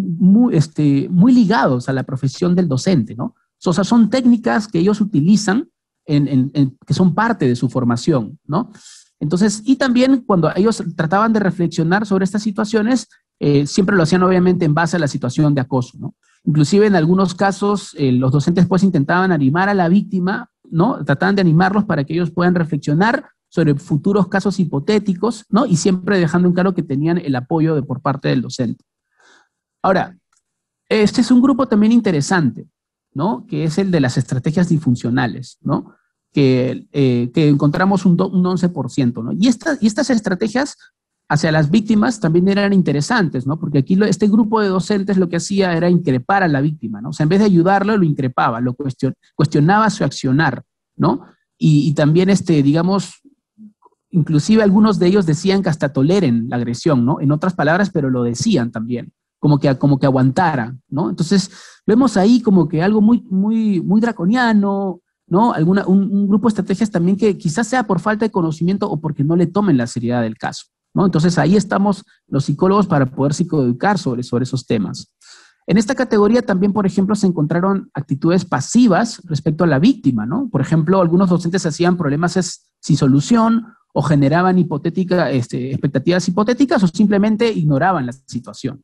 muy ligados a la profesión del docente, ¿no? O sea, son técnicas que ellos utilizan que son parte de su formación, ¿no? Entonces, y también cuando ellos trataban de reflexionar sobre estas situaciones, siempre lo hacían obviamente en base a la situación de acoso, ¿no? Inclusive en algunos casos los docentes pues intentaban animar a la víctima, ¿no? Trataban de animarlos para que ellos puedan reflexionar sobre futuros casos hipotéticos, ¿no? Y siempre dejando en claro que tenían el apoyo por parte del docente. Ahora, este es un grupo también interesante, ¿no? Que es el de las estrategias disfuncionales, ¿no? Que encontramos un 11%, ¿no? Y estas estrategias hacia las víctimas también eran interesantes, ¿no? Porque aquí este grupo de docentes lo que hacía era increpar a la víctima, ¿no? O sea, en vez de ayudarlo, lo increpaba, lo cuestionaba su accionar, ¿no? Y también, digamos, inclusive algunos de ellos decían que hasta toleren la agresión, ¿no? En otras palabras, pero lo decían también, como que aguantara, ¿no? Entonces, vemos ahí como que algo muy draconiano, ¿no? Un grupo de estrategias también que quizás sea por falta de conocimiento o porque no le tomen la seriedad del caso, ¿no? Entonces, ahí estamos los psicólogos para poder psicoeducar sobre esos temas. En esta categoría también, por ejemplo, se encontraron actitudes pasivas respecto a la víctima, ¿no? Por ejemplo, algunos docentes hacían problemas sin solución o generaban expectativas hipotéticas o simplemente ignoraban la situación.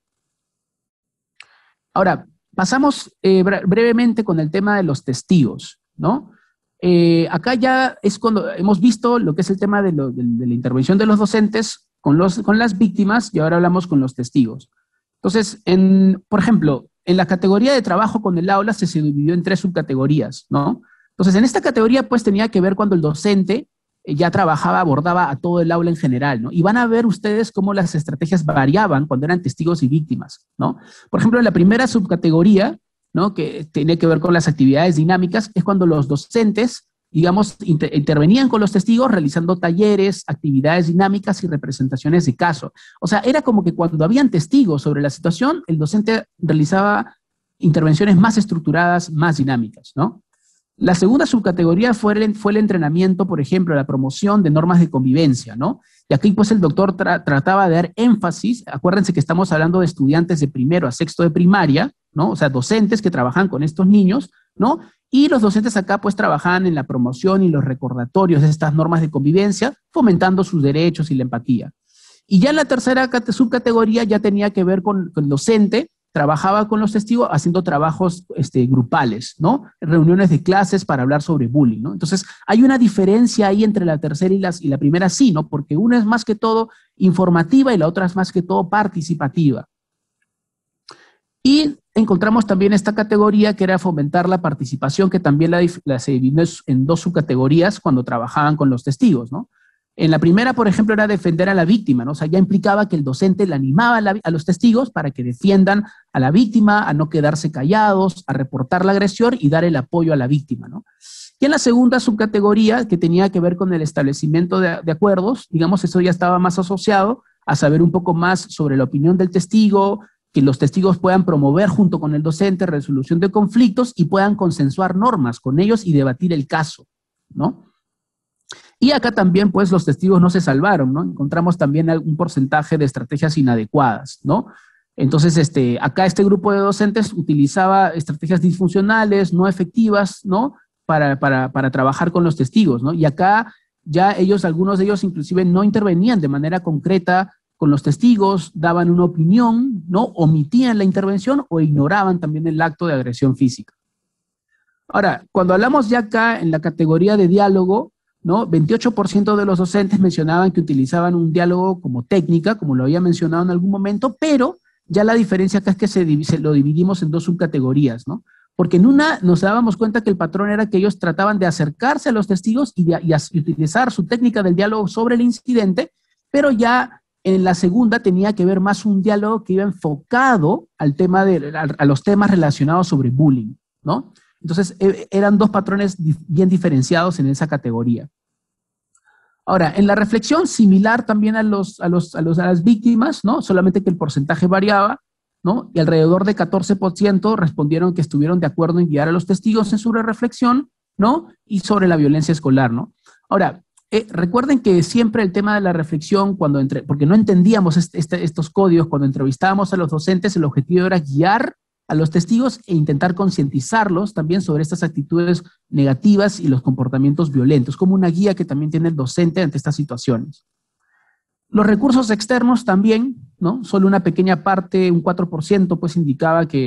Ahora, pasamos brevemente con el tema de los testigos, ¿no? Acá ya es cuando hemos visto lo que es el tema de la intervención de los docentes con las víctimas y ahora hablamos con los testigos. Entonces, por ejemplo, en la categoría de trabajo con el aula se dividió en 3 subcategorías, ¿no? Entonces, en esta categoría pues tenía que ver cuando el docente ya abordaba a todo el aula en general, ¿no? Y van a ver ustedes cómo las estrategias variaban cuando eran testigos y víctimas, ¿no? Por ejemplo, en la primera subcategoría, ¿no? Que tiene que ver con las actividades dinámicas, es cuando los docentes, digamos, intervenían con los testigos realizando talleres, actividades dinámicas y representaciones de caso. O sea, era como que cuando habían testigos sobre la situación, el docente realizaba intervenciones más estructuradas, más dinámicas, ¿no? La segunda subcategoría fue el entrenamiento, por ejemplo, la promoción de normas de convivencia, ¿no? Y aquí pues el doctor trataba de dar énfasis, acuérdense que estamos hablando de estudiantes de primero a sexto de primaria, ¿no? O sea, docentes que trabajan con estos niños, ¿no? Y los docentes acá pues trabajaban en la promoción y los recordatorios de estas normas de convivencia, fomentando sus derechos y la empatía. Y ya en la tercera subcategoría ya tenía que ver con el docente, trabajaba con los testigos haciendo trabajos grupales, ¿no? Reuniones de clases para hablar sobre bullying, ¿no? Entonces, hay una diferencia ahí entre la tercera y la primera, sí, ¿no? Porque una es más que todo informativa y la otra es más que todo participativa. Y encontramos también esta categoría que era fomentar la participación, que también se dividió en 2 subcategorías cuando trabajaban con los testigos, ¿no? En la primera, por ejemplo, era defender a la víctima, ¿no? O sea, ya implicaba que el docente le animaba a los testigos para que defiendan a la víctima, a no quedarse callados, a reportar la agresión y dar el apoyo a la víctima, ¿no? Y en la segunda subcategoría, que tenía que ver con el establecimiento de acuerdos, digamos, eso ya estaba más asociado a saber un poco más sobre la opinión del testigo, que los testigos puedan promover junto con el docente resolución de conflictos y puedan consensuar normas con ellos y debatir el caso, ¿no? Y acá también, pues, los testigos no se salvaron, ¿no? Encontramos también un porcentaje de estrategias inadecuadas, ¿no? Entonces, acá este grupo de docentes utilizaba estrategias disfuncionales, no efectivas, ¿no? Para trabajar con los testigos, ¿no? Y acá ya algunos de ellos inclusive no intervenían de manera concreta con los testigos, daban una opinión, ¿no? Omitían la intervención o ignoraban también el acto de agresión física. Ahora, cuando hablamos ya acá en la categoría de diálogo, ¿no? 28% de los docentes mencionaban que utilizaban un diálogo como técnica, como lo había mencionado en algún momento, pero ya la diferencia acá es que lo dividimos en 2 subcategorías, ¿no? Porque en una nos dábamos cuenta que el patrón era que ellos trataban de acercarse a los testigos y utilizar su técnica del diálogo sobre el incidente, pero ya en la segunda tenía que ver más un diálogo que iba enfocado al tema a los temas relacionados sobre bullying, ¿no? Entonces, eran 2 patrones bien diferenciados en esa categoría. Ahora, en la reflexión, similar también a las víctimas, ¿no? Solamente que el porcentaje variaba, ¿no? Y alrededor de 14% respondieron que estuvieron de acuerdo en guiar a los testigos en su reflexión, ¿no? Y sobre la violencia escolar, ¿no? Ahora, recuerden que siempre el tema de la reflexión, porque no entendíamos estos códigos, cuando entrevistábamos a los docentes, el objetivo era guiar a los testigos e intentar concientizarlos también sobre estas actitudes negativas y los comportamientos violentos, como una guía que también tiene el docente ante estas situaciones. Los recursos externos también, ¿no? Solo una pequeña parte, un 4%, pues indicaba que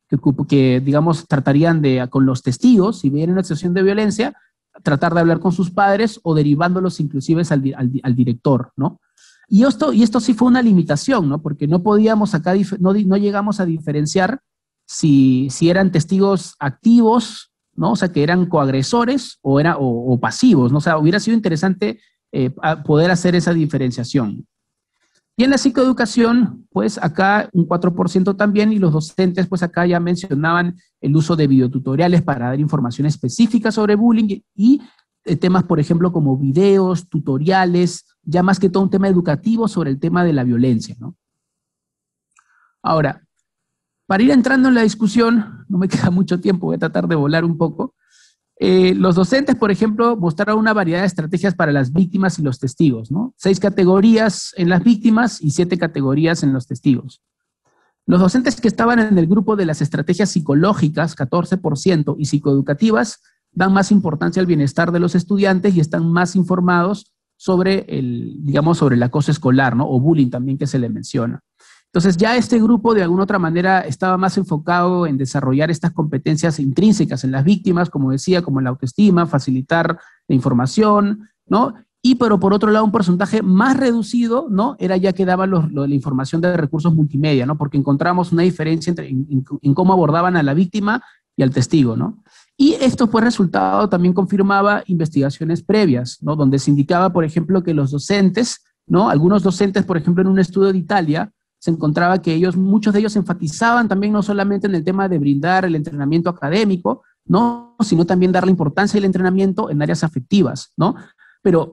que digamos, tratarían con los testigos, si viene una situación de violencia, tratar de hablar con sus padres o derivándolos inclusive al director, ¿no? Y esto sí fue una limitación, ¿no? Porque no podíamos acá, no llegamos a diferenciar si eran testigos activos, ¿no? O sea, que eran coagresores o pasivos, ¿no? O sea, hubiera sido interesante poder hacer esa diferenciación. Y en la psicoeducación, pues acá un 4% también, y los docentes, pues acá ya mencionaban el uso de videotutoriales para dar información específica sobre bullying y temas, por ejemplo, como videos, tutoriales, ya más que todo un tema educativo sobre el tema de la violencia, ¿no? Ahora, para ir entrando en la discusión, no me queda mucho tiempo, voy a tratar de volar un poco. Los docentes, por ejemplo, mostraron una variedad de estrategias para las víctimas y los testigos, ¿no? 6 categorías en las víctimas y 7 categorías en los testigos. Los docentes que estaban en el grupo de las estrategias psicológicas, 14%, y psicoeducativas, dan más importancia al bienestar de los estudiantes y están más informados sobre sobre el acoso escolar, ¿no? O bullying también que se le menciona. Entonces ya este grupo de alguna otra manera estaba más enfocado en desarrollar estas competencias intrínsecas en las víctimas, como decía, como la autoestima, facilitar la información, ¿no? Pero por otro lado un porcentaje más reducido, ¿no? Era ya que daba la información de recursos multimedia, ¿no? Porque encontramos una diferencia en cómo abordaban a la víctima y al testigo, ¿no? Y esto fue resultado, también confirmaba investigaciones previas, ¿no? Donde se indicaba, por ejemplo, que los docentes, ¿no? Algunos docentes, por ejemplo, en un estudio de Italia, se encontraba que muchos de ellos enfatizaban también no solamente en el tema de brindar el entrenamiento académico, ¿no? Sino también dar la importancia del entrenamiento en áreas afectivas, ¿no? Pero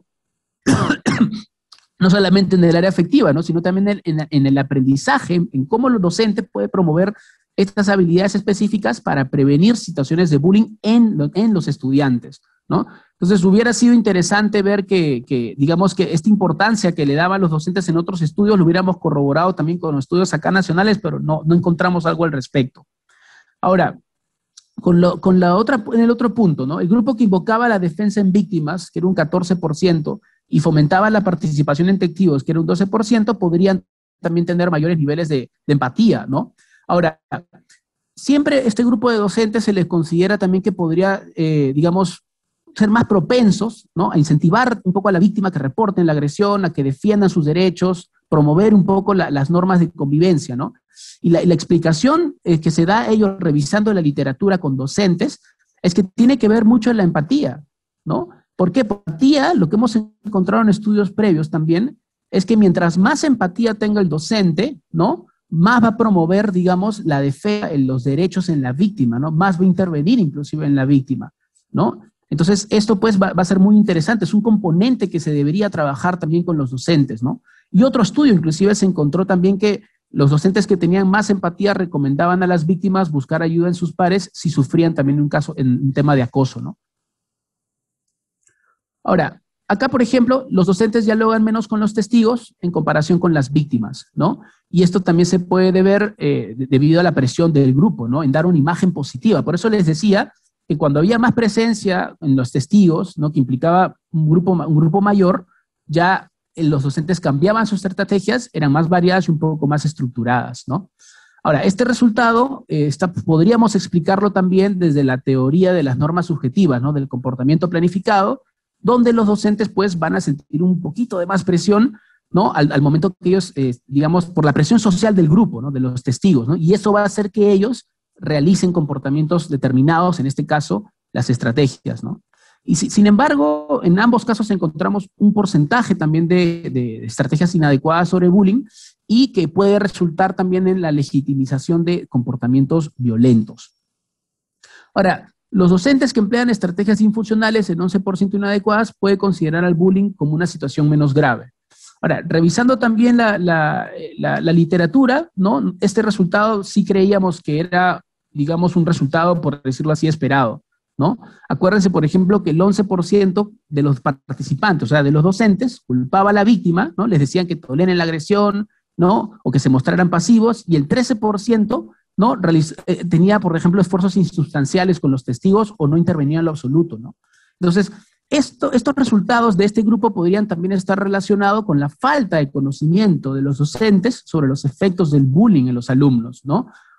no solamente en el área afectiva, ¿no? Sino también en el aprendizaje, en cómo los docentes pueden promover estas habilidades específicas para prevenir situaciones de bullying en los estudiantes, ¿no? Entonces hubiera sido interesante ver digamos que esta importancia que le daban los docentes en otros estudios lo hubiéramos corroborado también con los estudios acá nacionales, pero no encontramos algo al respecto. Ahora, en el otro punto, ¿no? El grupo que invocaba la defensa en víctimas, que era un 14%, y fomentaba la participación en testigos, que era un 12%, podrían también tener mayores niveles de empatía, ¿no? Ahora, siempre este grupo de docentes se les considera también que podría, digamos, ser más propensos, ¿no? A incentivar un poco a la víctima que reporten la agresión, a que defiendan sus derechos, promover un poco las normas de convivencia, ¿no? Y la explicación que se da a ellos revisando la literatura con docentes es que tiene que ver mucho en la empatía, ¿no? ¿Por qué? Por empatía, lo que hemos encontrado en estudios previos también, es que mientras más empatía tenga el docente, ¿no? Más va a promover, digamos, la defensa en los derechos en la víctima, ¿no? Más va a intervenir inclusive en la víctima, ¿no? Entonces, esto pues va a ser muy interesante, es un componente que se debería trabajar también con los docentes, ¿no? Y otro estudio inclusive se encontró también que los docentes que tenían más empatía recomendaban a las víctimas buscar ayuda en sus pares si sufrían también un tema de acoso, ¿no? Ahora, acá, por ejemplo, los docentes dialogan menos con los testigos en comparación con las víctimas, ¿no? Y esto también se puede ver debido a la presión del grupo, ¿no? En dar una imagen positiva. Por eso les decía que cuando había más presencia en los testigos, ¿no? Que implicaba un grupo mayor, ya los docentes cambiaban sus estrategias, eran más variadas y un poco más estructuradas, ¿no? Ahora, este resultado podríamos explicarlo también desde la teoría de las normas subjetivas, ¿no? Del comportamiento planificado, donde los docentes pues van a sentir un poquito de más presión, ¿no? Al momento que ellos, digamos, por la presión social del grupo, ¿no? De los testigos, ¿no? Y eso va a hacer que ellos realicen comportamientos determinados, en este caso, las estrategias, ¿no? Y sin embargo, en ambos casos encontramos un porcentaje también de estrategias inadecuadas sobre bullying y que puede resultar también en la legitimización de comportamientos violentos. Ahora, los docentes que emplean estrategias infuncionales en 11% inadecuadas puede considerar al bullying como una situación menos grave. Ahora, revisando también la literatura, ¿no? Este resultado sí creíamos que era, digamos, un resultado, por decirlo así, esperado, ¿no? Acuérdense, por ejemplo, que el 11% de los participantes, o sea, de los docentes, culpaba a la víctima, ¿no? Les decían que toleren la agresión, ¿no? O que se mostraran pasivos, y el 13%, ¿no? Tenía, por ejemplo, esfuerzos insustanciales con los testigos o no intervenía en lo absoluto, ¿no? Entonces, estos resultados de este grupo podrían también estar relacionados con la falta de conocimiento de los docentes sobre los efectos del bullying en los alumnos, ¿no?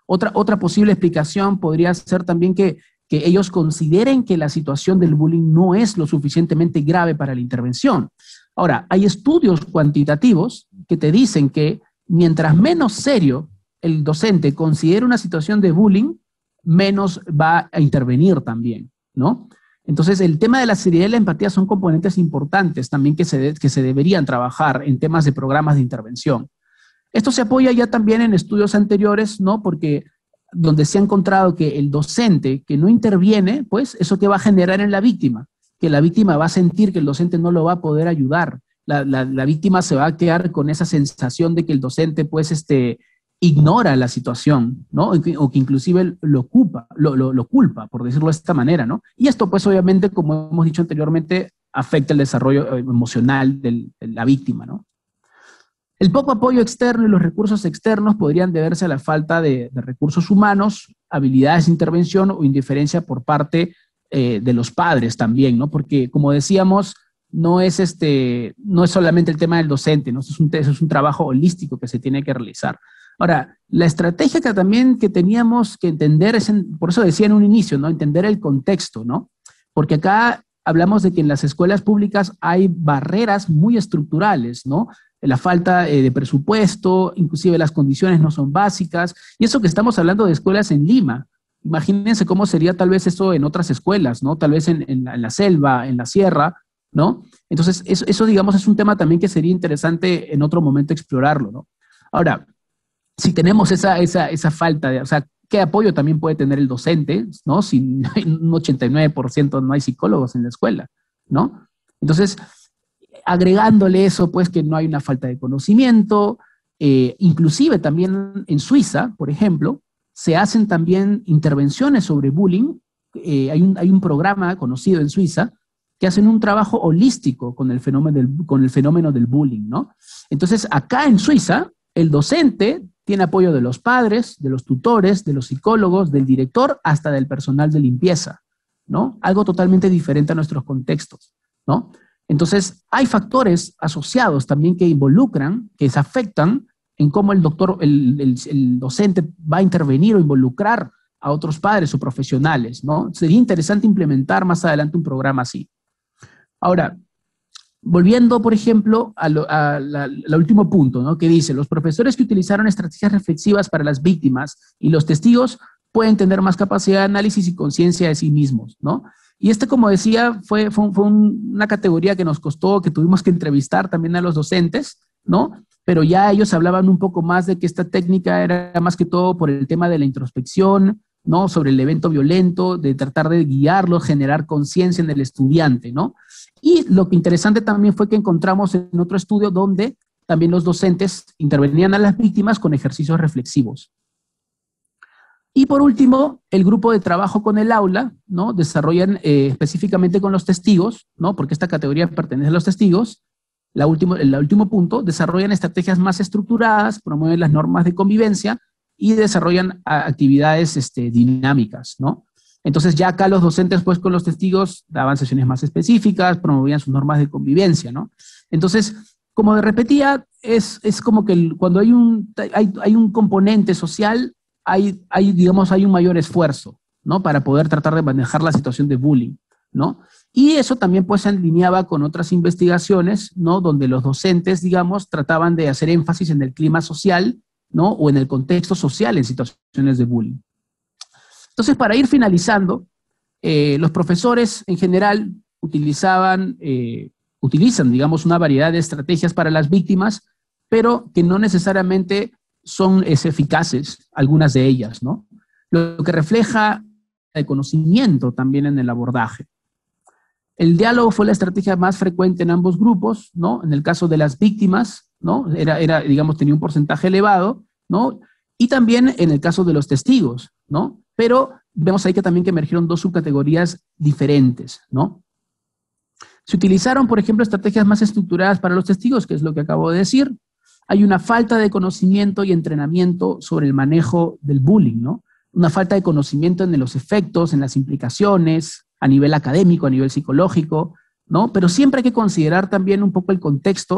Otra posible explicación podría ser también que ellos consideren que la situación del bullying no es lo suficientemente grave para la intervención. Ahora, hay estudios cuantitativos que te dicen que mientras menos serio el docente considere una situación de bullying, menos va a intervenir también, ¿no? Entonces, el tema de la seriedad y la empatía son componentes importantes también que se deberían trabajar en temas de programas de intervención. Esto se apoya ya también en estudios anteriores, ¿no? Porque donde se ha encontrado que el docente que no interviene, pues, ¿eso qué va a generar en la víctima? Que la víctima va a sentir que el docente no lo va a poder ayudar. La víctima se va a quedar con esa sensación de que el docente, pues, ignora la situación, ¿no? O que inclusive lo culpa, por decirlo de esta manera, ¿no? Y esto, pues, obviamente, como hemos dicho anteriormente, afecta el desarrollo emocional de la víctima, ¿no? El poco apoyo externo y los recursos externos podrían deberse a la falta de recursos humanos, habilidades de intervención o indiferencia por parte de los padres también, ¿no? Porque, como decíamos, no es solamente el tema del docente, ¿no? Eso es un trabajo holístico que se tiene que realizar. Ahora, la estrategia que teníamos que entender por eso decía en un inicio, ¿no? Entender el contexto, ¿no? Porque acá hablamos de que en las escuelas públicas hay barreras muy estructurales, ¿no? La falta de presupuesto, inclusive las condiciones no son básicas, y eso que estamos hablando de escuelas en Lima. Imagínense cómo sería tal vez eso en otras escuelas, ¿no? Tal vez en la selva, en la sierra, ¿no? Entonces, eso, digamos, es un tema también que sería interesante en otro momento explorarlo, ¿no? Ahora, si tenemos esa falta de, o sea, ¿qué apoyo también puede tener el docente, ¿no? Si un 89% no hay psicólogos en la escuela, ¿no? Entonces, agregándole eso, pues, que no hay una falta de conocimiento, inclusive también en Suiza, por ejemplo, se hacen también intervenciones sobre bullying. Hay un programa conocido en Suiza que hacen un trabajo holístico con el fenómeno del bullying, ¿no? Entonces, acá en Suiza, el docente tiene apoyo de los padres, de los tutores, de los psicólogos, del director, hasta del personal de limpieza, ¿no? Algo totalmente diferente a nuestros contextos, ¿no? Entonces, hay factores asociados también que involucran, que se afectan en cómo el docente va a intervenir o involucrar a otros padres o profesionales, ¿no? Sería interesante implementar más adelante un programa así. Ahora, volviendo, por ejemplo, al último punto, ¿no? Que dice, los profesores que utilizaron estrategias reflexivas para las víctimas y los testigos pueden tener más capacidad de análisis y conciencia de sí mismos, ¿no? Y como decía, fue una categoría que nos costó, que tuvimos que entrevistar también a los docentes, ¿no? Pero ya ellos hablaban un poco más de que esta técnica era más que todo por el tema de la introspección, ¿no? Sobre el evento violento, de tratar de guiarlo, generar conciencia en el estudiante, ¿no? Y lo que interesante también fue que encontramos en otro estudio donde también los docentes intervenían a las víctimas con ejercicios reflexivos. Y por último, el grupo de trabajo con el aula, ¿no? Desarrollan específicamente con los testigos, ¿no? Porque esta categoría pertenece a los testigos. El último punto, desarrollan estrategias más estructuradas, promueven las normas de convivencia y desarrollan actividades dinámicas, ¿no? Entonces ya acá los docentes, pues, con los testigos daban sesiones más específicas, promovían sus normas de convivencia, ¿no? Entonces, como repetía, es como que cuando hay un componente social, digamos, hay un mayor esfuerzo, ¿no? Para poder tratar de manejar la situación de bullying, ¿no? Y eso también, pues, se alineaba con otras investigaciones, ¿no? Donde los docentes, digamos, trataban de hacer énfasis en el clima social, ¿no? O en el contexto social en situaciones de bullying. Entonces, para ir finalizando, los profesores en general utilizan, digamos, una variedad de estrategias para las víctimas, pero que no necesariamente son eficaces, algunas de ellas, ¿no? Lo que refleja el conocimiento también en el abordaje. El diálogo fue la estrategia más frecuente en ambos grupos, ¿no? En el caso de las víctimas, ¿no? Digamos, tenía un porcentaje elevado, ¿no? Y también en el caso de los testigos, ¿no? Pero vemos ahí que también emergieron dos subcategorías diferentes, ¿no? Se utilizaron, por ejemplo, estrategias más estructuradas para los testigos, que es lo que acabo de decir. Hay una falta de conocimiento y entrenamiento sobre el manejo del bullying, ¿no? Una falta de conocimiento en los efectos, en las implicaciones, a nivel académico, a nivel psicológico, ¿no? Pero siempre hay que considerar también un poco el contexto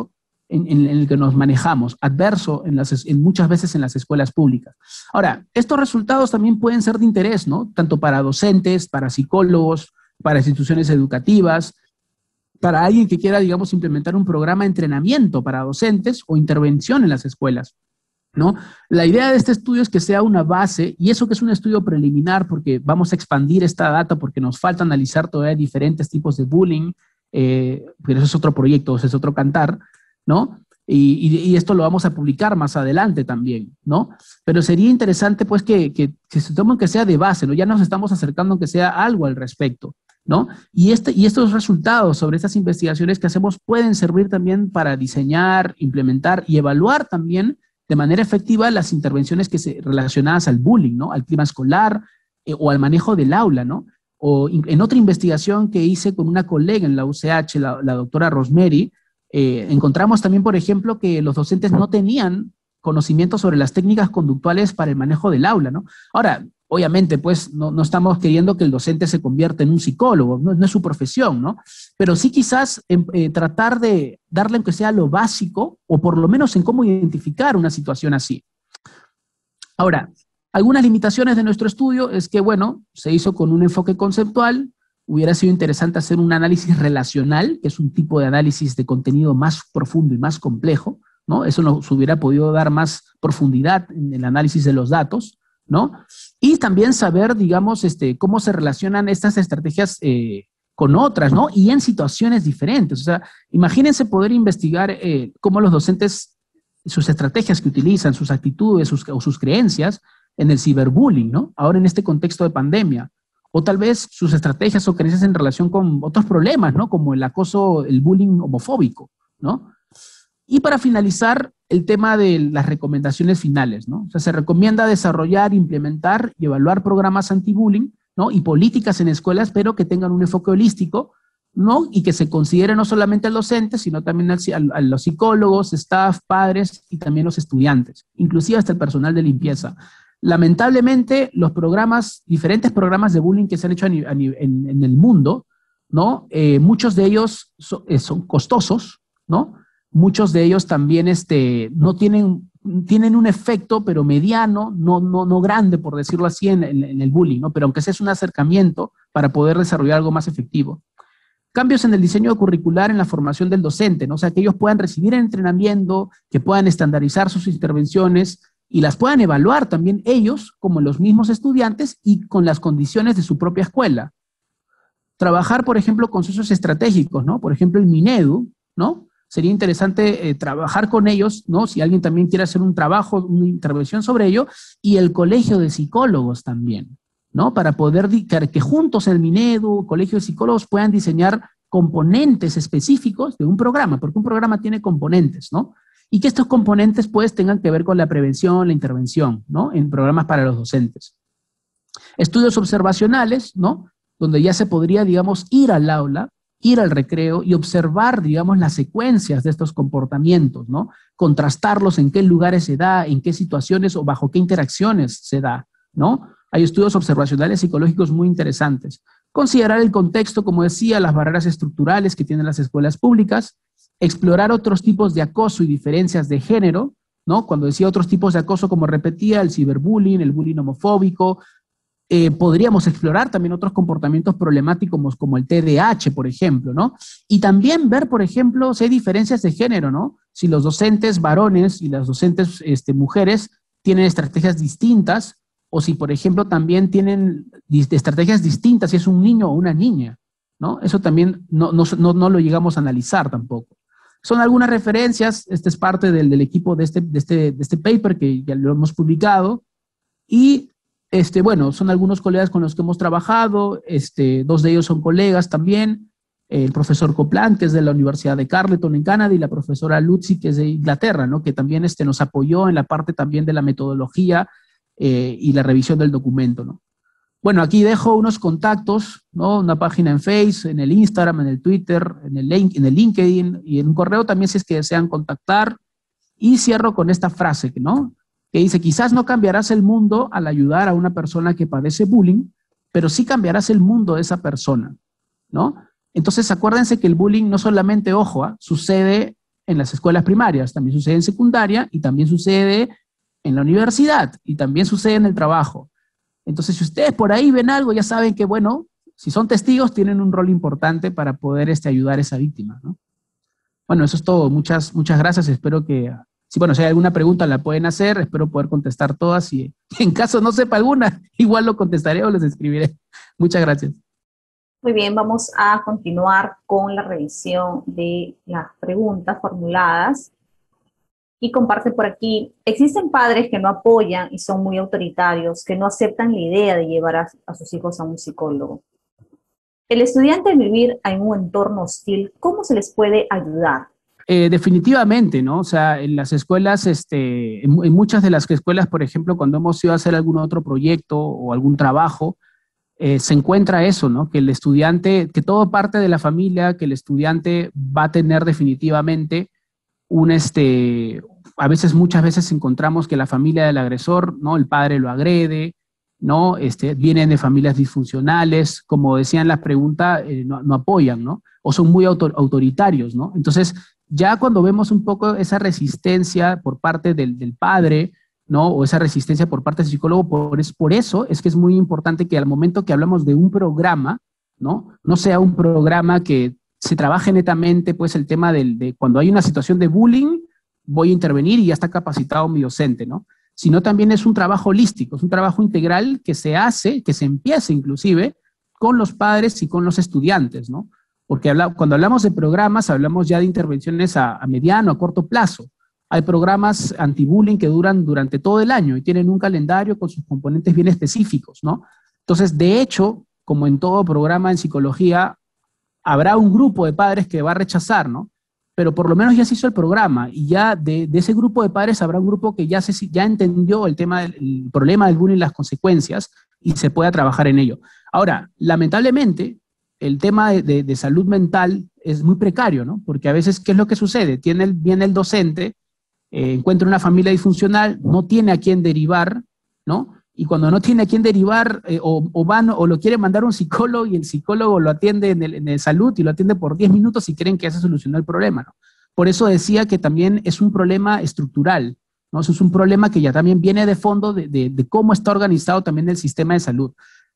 en el que nos manejamos, adverso en muchas veces en las escuelas públicas. Ahora, estos resultados también pueden ser de interés, ¿no? Tanto para docentes, para psicólogos, para instituciones educativas, para alguien que quiera, digamos, implementar un programa de entrenamiento para docentes o intervención en las escuelas, ¿no? La idea de este estudio es que sea una base, y eso que es un estudio preliminar, porque vamos a expandir esta data, porque nos falta analizar todavía diferentes tipos de bullying, pero eso es otro proyecto, eso es otro cantar, ¿no? Y esto lo vamos a publicar más adelante también, ¿no? Pero sería interesante, pues, que se tome que sea de base, ¿no? Ya nos estamos acercando a que sea algo al respecto, ¿no? Y estos resultados sobre estas investigaciones que hacemos pueden servir también para diseñar, implementar y evaluar también de manera efectiva las intervenciones relacionadas al bullying, ¿no? Al clima escolar o al manejo del aula, ¿no? O en otra investigación que hice con una colega en la UCH, la doctora Rosemary, encontramos también, por ejemplo, que los docentes no tenían conocimiento sobre las técnicas conductuales para el manejo del aula, ¿no? Ahora, obviamente, pues, no estamos queriendo que el docente se convierta en un psicólogo, no es su profesión, ¿no? Pero sí quizás tratar de darle, aunque sea lo básico, o por lo menos en cómo identificar una situación así. Ahora, algunas limitaciones de nuestro estudio es que, bueno, se hizo con un enfoque conceptual. Hubiera sido interesante hacer un análisis relacional, que es un tipo de análisis de contenido más profundo y más complejo, ¿no? Eso nos hubiera podido dar más profundidad en el análisis de los datos, ¿no? Y también saber, digamos, cómo se relacionan estas estrategias con otras, ¿no? Y en situaciones diferentes. O sea, imagínense poder investigar cómo los docentes, sus estrategias que utilizan, sus actitudes o sus creencias en el ciberbullying, ¿no? Ahora en este contexto de pandemia. O tal vez sus estrategias o creencias en relación con otros problemas, ¿no? Como el acoso, el bullying homofóbico, ¿no? Y para finalizar, el tema de las recomendaciones finales, ¿no? O sea, se recomienda desarrollar, implementar y evaluar programas anti-bullying, ¿no? Y políticas en escuelas, pero que tengan un enfoque holístico, ¿no? Y que se considere no solamente al docente, sino también a los psicólogos, staff, padres y también los estudiantes, inclusive hasta el personal de limpieza. Lamentablemente, los programas, diferentes programas de bullying que se han hecho en el mundo, ¿no? Muchos de ellos son costosos, ¿no? Muchos de ellos también no tienen un efecto, pero mediano, no grande, por decirlo así, en el bullying, ¿no? Pero aunque sea es un acercamiento para poder desarrollar algo más efectivo. Cambios en el diseño curricular en la formación del docente, ¿no? O sea, que ellos puedan recibir entrenamiento, que puedan estandarizar sus intervenciones y las puedan evaluar también ellos, como los mismos estudiantes, y con las condiciones de su propia escuela. Trabajar, por ejemplo, con socios estratégicos, ¿no? Por ejemplo, el Minedu, ¿no? Sería interesante trabajar con ellos, ¿no? Si alguien también quiere hacer un trabajo, una intervención sobre ello, y el colegio de psicólogos también, ¿no? Para poder que juntos el Minedu, colegio de psicólogos, puedan diseñar componentes específicos de un programa, porque un programa tiene componentes, ¿no? Y que estos componentes, pues, tengan que ver con la prevención, la intervención, ¿no? En programas para los docentes. Estudios observacionales, ¿no? Donde ya se podría, digamos, ir al aula, ir al recreo y observar, digamos, las secuencias de estos comportamientos, ¿no? Contrastarlos en qué lugares se da, en qué situaciones o bajo qué interacciones se da, ¿no? Hay estudios observacionales psicológicos muy interesantes. Considerar el contexto, como decía, las barreras estructurales que tienen las escuelas públicas, explorar otros tipos de acoso y diferencias de género, ¿no? Cuando decía otros tipos de acoso, como repetía, el ciberbullying, el bullying homofóbico, podríamos explorar también otros comportamientos problemáticos como el TDAH, por ejemplo, ¿no? Y también ver, por ejemplo, si hay diferencias de género, ¿no? Si los docentes varones y las docentes mujeres tienen estrategias distintas, o si, por ejemplo, también tienen estrategias distintas si es un niño o una niña, ¿no? Eso también no lo llegamos a analizar tampoco. Son algunas referencias, este es parte del equipo de este paper que ya lo hemos publicado, y bueno, son algunos colegas con los que hemos trabajado, dos de ellos son colegas también, el profesor Copland, que es de la Universidad de Carleton en Canadá, y la profesora Lutzi, que es de Inglaterra, ¿no? Que también nos apoyó en la parte también de la metodología y la revisión del documento, ¿no? Bueno, aquí dejo unos contactos, ¿no? Una página en Facebook, en el Instagram, en el Twitter, en el LinkedIn, y en un correo también si es que desean contactar. Y cierro con esta frase, ¿no? Que dice: quizás no cambiarás el mundo al ayudar a una persona que padece bullying, pero sí cambiarás el mundo de esa persona, ¿no? Entonces acuérdense que el bullying no solamente, ojo, sucede en las escuelas primarias, también sucede en secundaria y también sucede en la universidad y también sucede en el trabajo. Entonces, si ustedes por ahí ven algo, ya saben que, bueno, si son testigos, tienen un rol importante para poder ayudar a esa víctima, ¿no? Bueno, eso es todo. Muchas gracias. Espero que, si hay alguna pregunta, la pueden hacer. Espero poder contestar todas. Y en caso no sepa alguna, igual lo contestaré o les escribiré. Muchas gracias. Muy bien, vamos a continuar con la revisión de las preguntas formuladas. Y comparte por aquí, existen padres que no apoyan y son muy autoritarios, que no aceptan la idea de llevar a sus hijos a un psicólogo. El estudiante al vivir en un entorno hostil, ¿cómo se les puede ayudar? Definitivamente, ¿no? O sea, en las escuelas, en muchas de las escuelas, por ejemplo, cuando hemos ido a hacer algún otro proyecto o algún trabajo, se encuentra eso, ¿no? Que el estudiante, que todo parte de la familia, que el estudiante va a tener definitivamente a veces, muchas veces encontramos que la familia del agresor, ¿no? El padre lo agrede, ¿no? Vienen de familias disfuncionales, como decían las preguntas, no apoyan, ¿no? O son muy autoritarios, ¿no? Entonces, ya cuando vemos un poco esa resistencia por parte del padre, ¿no? O esa resistencia por parte del psicólogo, por eso es que es muy importante que al momento que hablamos de un programa, ¿no? No sea un programa que se trabaje netamente, pues, el tema de cuando hay una situación de bullying, voy a intervenir y ya está capacitado mi docente, ¿no? Sino también es un trabajo holístico, es un trabajo integral que se hace, que se empieza inclusive con los padres y con los estudiantes, ¿no? Porque cuando hablamos de programas, hablamos ya de intervenciones a mediano, a corto plazo. Hay programas anti-bullying que duran durante todo el año y tienen un calendario con sus componentes bien específicos, ¿no? Entonces, de hecho, como en todo programa en psicología, habrá un grupo de padres que va a rechazar, ¿no? Pero por lo menos ya se hizo el programa y ya de ese grupo de padres habrá un grupo que ya entendió el problema del bullying, las consecuencias, y se pueda trabajar en ello. Ahora, lamentablemente, el tema de salud mental es muy precario, ¿no? Porque a veces, ¿qué es lo que sucede? Viene el docente, encuentra una familia disfuncional, no tiene a quién derivar, ¿no? Y cuando no tiene a quién derivar, o lo quiere mandar a un psicólogo y el psicólogo lo atiende en el salud y lo atiende por 10 minutos y creen que ya se solucionó el problema, ¿no? Por eso decía que también es un problema estructural, ¿no? Eso es un problema que ya también viene de fondo de cómo está organizado también el sistema de salud.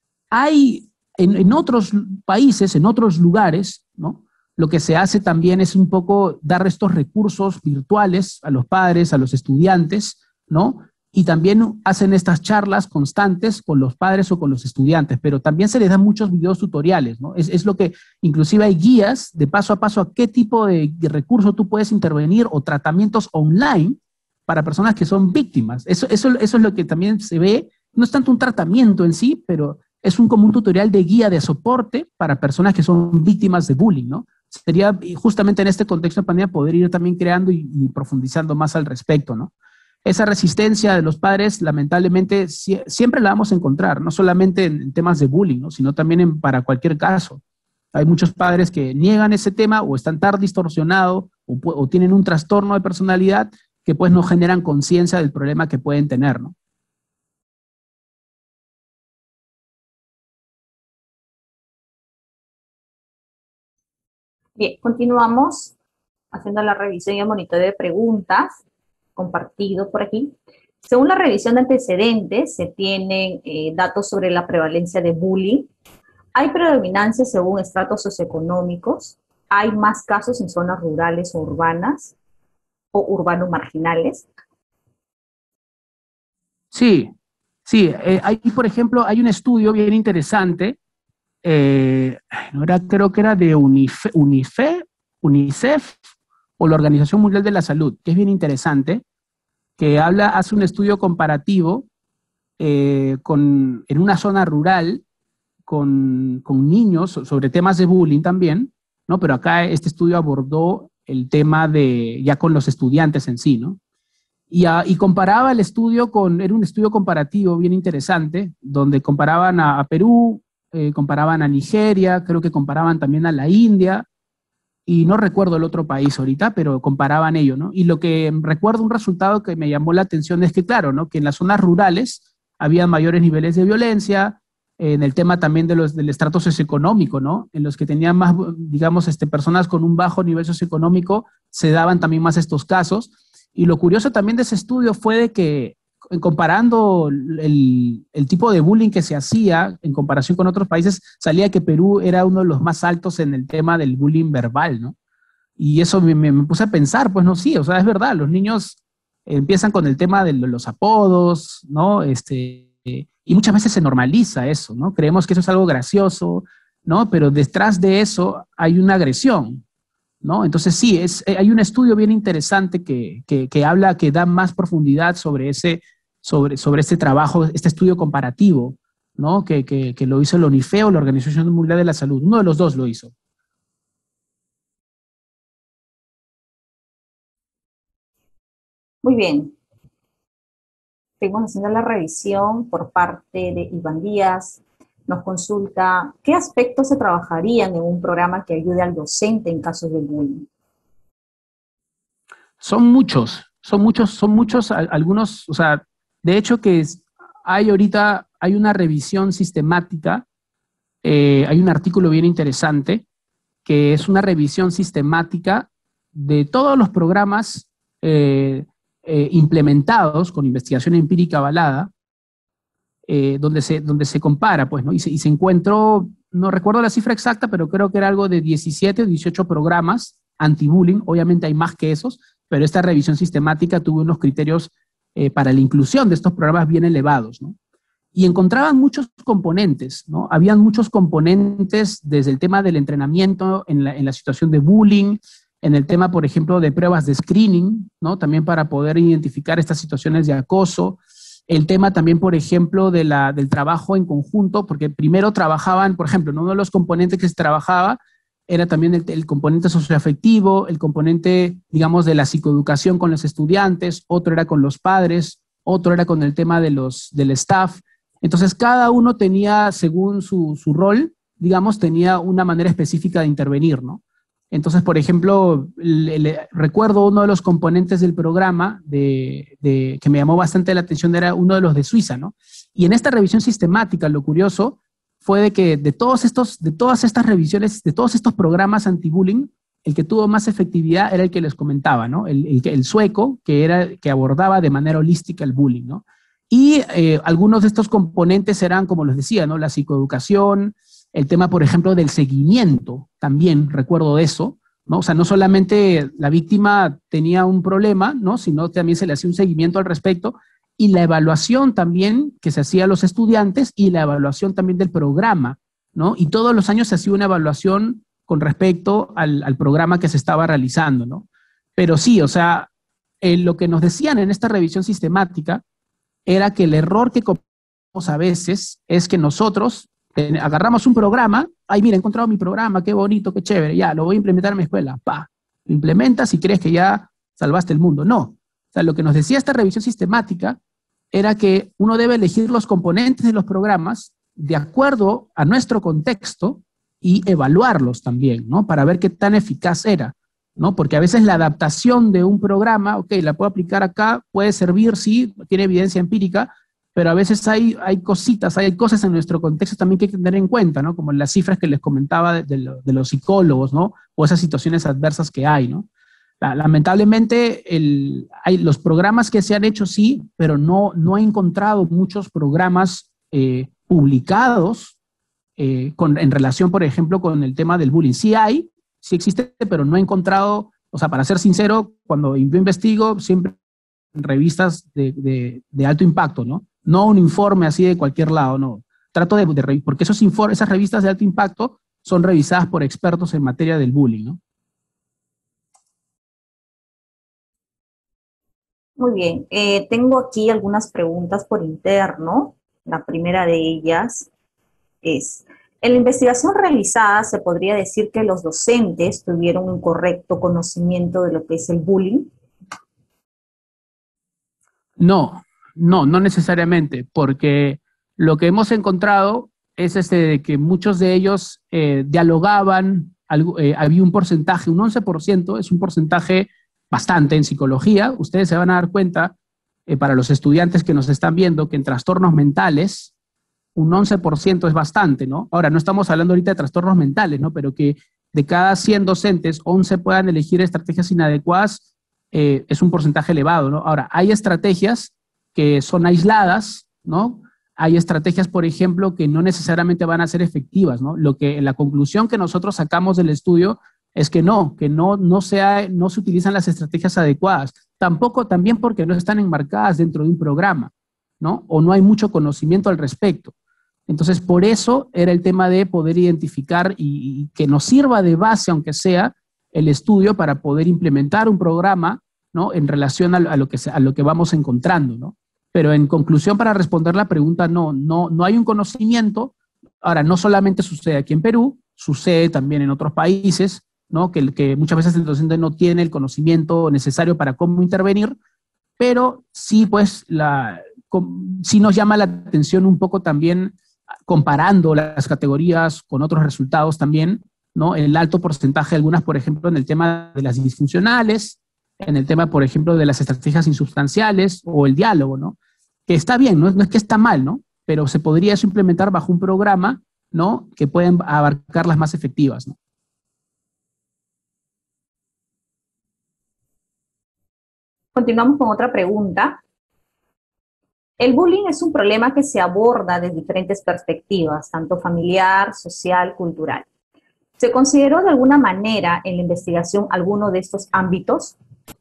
Hay en otros países, en otros lugares, ¿no? Lo que se hace también es un poco dar estos recursos virtuales a los padres, a los estudiantes, ¿no? Y también hacen estas charlas constantes con los padres o con los estudiantes, pero también se les dan muchos videos tutoriales, ¿no? Es lo que, inclusive hay guías de paso a qué tipo de recurso tú puedes intervenir o tratamientos online para personas que son víctimas. Eso es lo que también se ve, no es tanto un tratamiento en sí, pero es como un tutorial de guía de soporte para personas que son víctimas de bullying, ¿no? Sería justamente en este contexto de pandemia poder ir también creando y profundizando más al respecto, ¿no? Esa resistencia de los padres, lamentablemente, siempre la vamos a encontrar, no solamente en temas de bullying, ¿no? Sino también para cualquier caso. Hay muchos padres que niegan ese tema o están tan distorsionados o tienen un trastorno de personalidad que pues no generan conciencia del problema que pueden tener, ¿no? Bien, continuamos haciendo la revisión y el monitoreo de preguntas compartido por aquí. Según la revisión de antecedentes, se tienen datos sobre la prevalencia de bullying. ¿Hay predominancia según estratos socioeconómicos? ¿Hay más casos en zonas rurales o urbanas o urbanos marginales? Sí. Por ejemplo, hay un estudio bien interesante, creo que era de UNICEF o la Organización Mundial de la Salud, que es bien interesante, que hace un estudio comparativo en una zona rural con niños sobre temas de bullying también, ¿no? Pero acá este estudio abordó el tema ya con los estudiantes en sí, ¿no? Y comparaba el estudio era un estudio comparativo bien interesante, donde comparaban a Perú, comparaban a Nigeria, creo que comparaban también a la India, y no recuerdo el otro país ahorita, pero comparaban ello, ¿no? Y lo que recuerdo, un resultado que me llamó la atención es que, claro, ¿no? Que en las zonas rurales había mayores niveles de violencia, en el tema también del estrato socioeconómico, ¿no? En los que tenían más, digamos, personas con un bajo nivel socioeconómico, se daban también más estos casos. Y lo curioso también de ese estudio fue de que, comparando el tipo de bullying que se hacía en comparación con otros países, salía que Perú era uno de los más altos en el tema del bullying verbal, ¿no? Y eso me puse a pensar, pues no, sí, o sea, es verdad, los niños empiezan con el tema de los apodos, ¿no? Y muchas veces se normaliza eso, ¿no? Creemos que eso es algo gracioso, ¿no? Pero detrás de eso hay una agresión, ¿no? Entonces sí, hay un estudio bien interesante que habla, que da más profundidad sobre este trabajo, este estudio comparativo, ¿no? Que lo hizo la UNIFEO, la Organización Mundial de la Salud. Uno de los dos lo hizo. Muy bien. Seguimos haciendo la revisión por parte de Iván Díaz. Nos consulta, ¿qué aspectos se trabajarían en un programa que ayude al docente en casos de bullying? Son muchos, algunos, o sea, de hecho hay una revisión sistemática, hay un artículo bien interesante, que es una revisión sistemática de todos los programas implementados con investigación empírica avalada, donde se compara, pues, ¿no? Y se encontró, no recuerdo la cifra exacta, pero creo que era algo de 17 o 18 programas anti-bullying, obviamente hay más que esos, pero esta revisión sistemática tuvo unos criterios para la inclusión de estos programas bien elevados, ¿no? Y encontraban muchos componentes, ¿no? Habían muchos componentes desde el tema del entrenamiento en la situación de bullying, en el tema, por ejemplo, de pruebas de screening, ¿no? También para poder identificar estas situaciones de acoso. El tema también, por ejemplo, del trabajo en conjunto, porque primero trabajaban, por ejemplo, ¿no? Uno de los componentes que se trabajaba era también el componente socioafectivo, el componente, digamos, de la psicoeducación con los estudiantes, otro era con los padres, otro era con el tema del staff. Entonces, cada uno tenía, según su rol, digamos, tenía una manera específica de intervenir, ¿no? Entonces, por ejemplo, recuerdo uno de los componentes del programa que me llamó bastante la atención, era uno de los de Suiza, ¿no? Y en esta revisión sistemática, lo curioso fue de que de todas estas revisiones, de todos estos programas anti-bullying, el que tuvo más efectividad era el que les comentaba, ¿no? El sueco, que abordaba de manera holística el bullying, ¿no? Y algunos de estos componentes eran, como les decía, ¿no? La psicoeducación, el tema, por ejemplo, del seguimiento, también recuerdo eso, ¿no? O sea, no solamente la víctima tenía un problema, ¿no? Sino también se le hacía un seguimiento al respecto, y la evaluación también que se hacía a los estudiantes y la evaluación también del programa, ¿no? Y todos los años se hacía una evaluación con respecto al programa que se estaba realizando, ¿no? Pero sí, o sea, lo que nos decían en esta revisión sistemática era que el error que cometemos a veces es que nosotros agarramos un programa, ay, mira, he encontrado mi programa, qué bonito, qué chévere, ya, lo voy a implementar en mi escuela, lo implementas y crees que ya salvaste el mundo. No, o sea, lo que nos decía esta revisión sistemática era que uno debe elegir los componentes de los programas de acuerdo a nuestro contexto y evaluarlos también, ¿no? Para ver qué tan eficaz era, ¿no? Porque a veces la adaptación de un programa, ok, la puedo aplicar acá, puede servir, sí, tiene evidencia empírica, pero a veces hay cosas en nuestro contexto también que hay que tener en cuenta, ¿no? Como las cifras que les comentaba de los psicólogos, ¿no? O esas situaciones adversas que hay, ¿no? Lamentablemente, los programas que se han hecho sí, pero no he encontrado muchos programas publicados en relación, por ejemplo, con el tema del bullying. Sí existe, pero no he encontrado, o sea, para ser sincero, cuando yo investigo, siempre en revistas de alto impacto, ¿no? No un informe así de cualquier lado, no. Trato porque esas revistas de alto impacto son revisadas por expertos en materia del bullying, ¿no? Muy bien. Tengo aquí algunas preguntas por interno. La primera de ellas es, en la investigación realizada se podría decir que los docentes tuvieron un correcto conocimiento de lo que es el bullying. No necesariamente, porque lo que hemos encontrado es de que muchos de ellos dialogaban, había un porcentaje, un 11%, es un porcentaje bastante en psicología. Ustedes se van a dar cuenta, para los estudiantes que nos están viendo, que en trastornos mentales un 11% es bastante, ¿no? Ahora, no estamos hablando ahorita de trastornos mentales, ¿no? Pero que de cada 100 docentes, 11 puedan elegir estrategias inadecuadas, es un porcentaje elevado, ¿no? Ahora, hay estrategias que son aisladas, ¿no? Hay estrategias, por ejemplo, que no necesariamente van a ser efectivas, ¿no? La conclusión que nosotros sacamos del estudio es que no se utilizan las estrategias adecuadas. También porque no están enmarcadas dentro de un programa, ¿no? O no hay mucho conocimiento al respecto. Entonces, por eso era el tema de poder identificar y que nos sirva de base, aunque sea, el estudio para poder implementar un programa, ¿no? En relación a lo que vamos encontrando, ¿no? Pero en conclusión, para responder la pregunta, no hay un conocimiento. Ahora, no solamente sucede aquí en Perú, sucede también en otros países, ¿no? Que muchas veces el docente no tiene el conocimiento necesario para cómo intervenir, pero sí, pues, sí nos llama la atención un poco también, comparando las categorías con otros resultados también, ¿no? El alto porcentaje de algunas, por ejemplo, en el tema de las disfuncionales, en el tema, por ejemplo, de las estrategias insubstanciales o el diálogo, ¿no? Que está bien, no es que está mal, ¿no? Pero se podría eso implementar bajo un programa, ¿no? Que pueden abarcar las más efectivas, ¿no? Continuamos con otra pregunta. El bullying es un problema que se aborda desde diferentes perspectivas, tanto familiar, social, cultural. ¿Se consideró de alguna manera en la investigación alguno de estos ámbitos?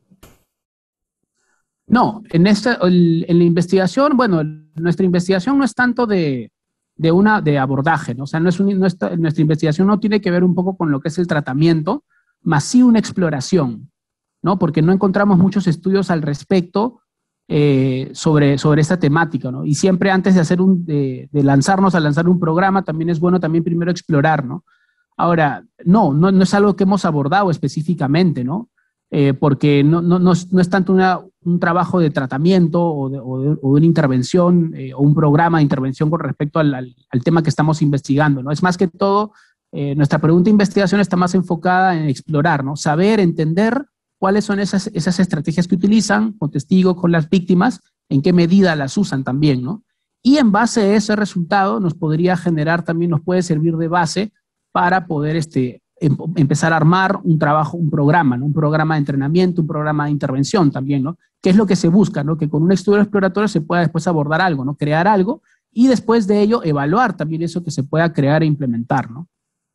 No, en la investigación, bueno, nuestra investigación no es tanto de abordaje, ¿no? O sea, nuestra investigación no tiene que ver un poco con lo que es el tratamiento, más sí una exploración, ¿no? Porque no encontramos muchos estudios al respecto sobre esta temática, ¿no? Y siempre antes de lanzarnos a lanzar un programa, también es bueno también primero explorar, ¿no? Ahora, no es algo que hemos abordado específicamente, ¿no? Porque no es tanto un trabajo de tratamiento o de una intervención o un programa de intervención con respecto al tema que estamos investigando, ¿no? Es más que todo, nuestra pregunta de investigación está más enfocada en explorar, ¿no? Saber, entender cuáles son esas estrategias que utilizan con testigos, con las víctimas, en qué medida las usan también, ¿no? Y en base a ese resultado nos puede servir de base para poder empezar a armar un programa, ¿no? Un programa de entrenamiento, un programa de intervención también, ¿no? ¿Qué es lo que se busca, ¿no? Que con un estudio exploratorio se pueda después abordar algo, ¿no? Crear algo y después de ello evaluar también eso que se pueda crear e implementar, ¿no?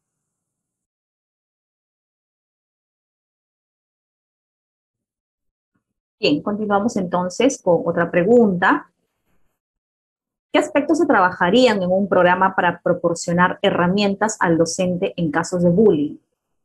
Bien, continuamos entonces con otra pregunta. ¿Qué aspectos se trabajarían en un programa para proporcionar herramientas al docente en casos de bullying?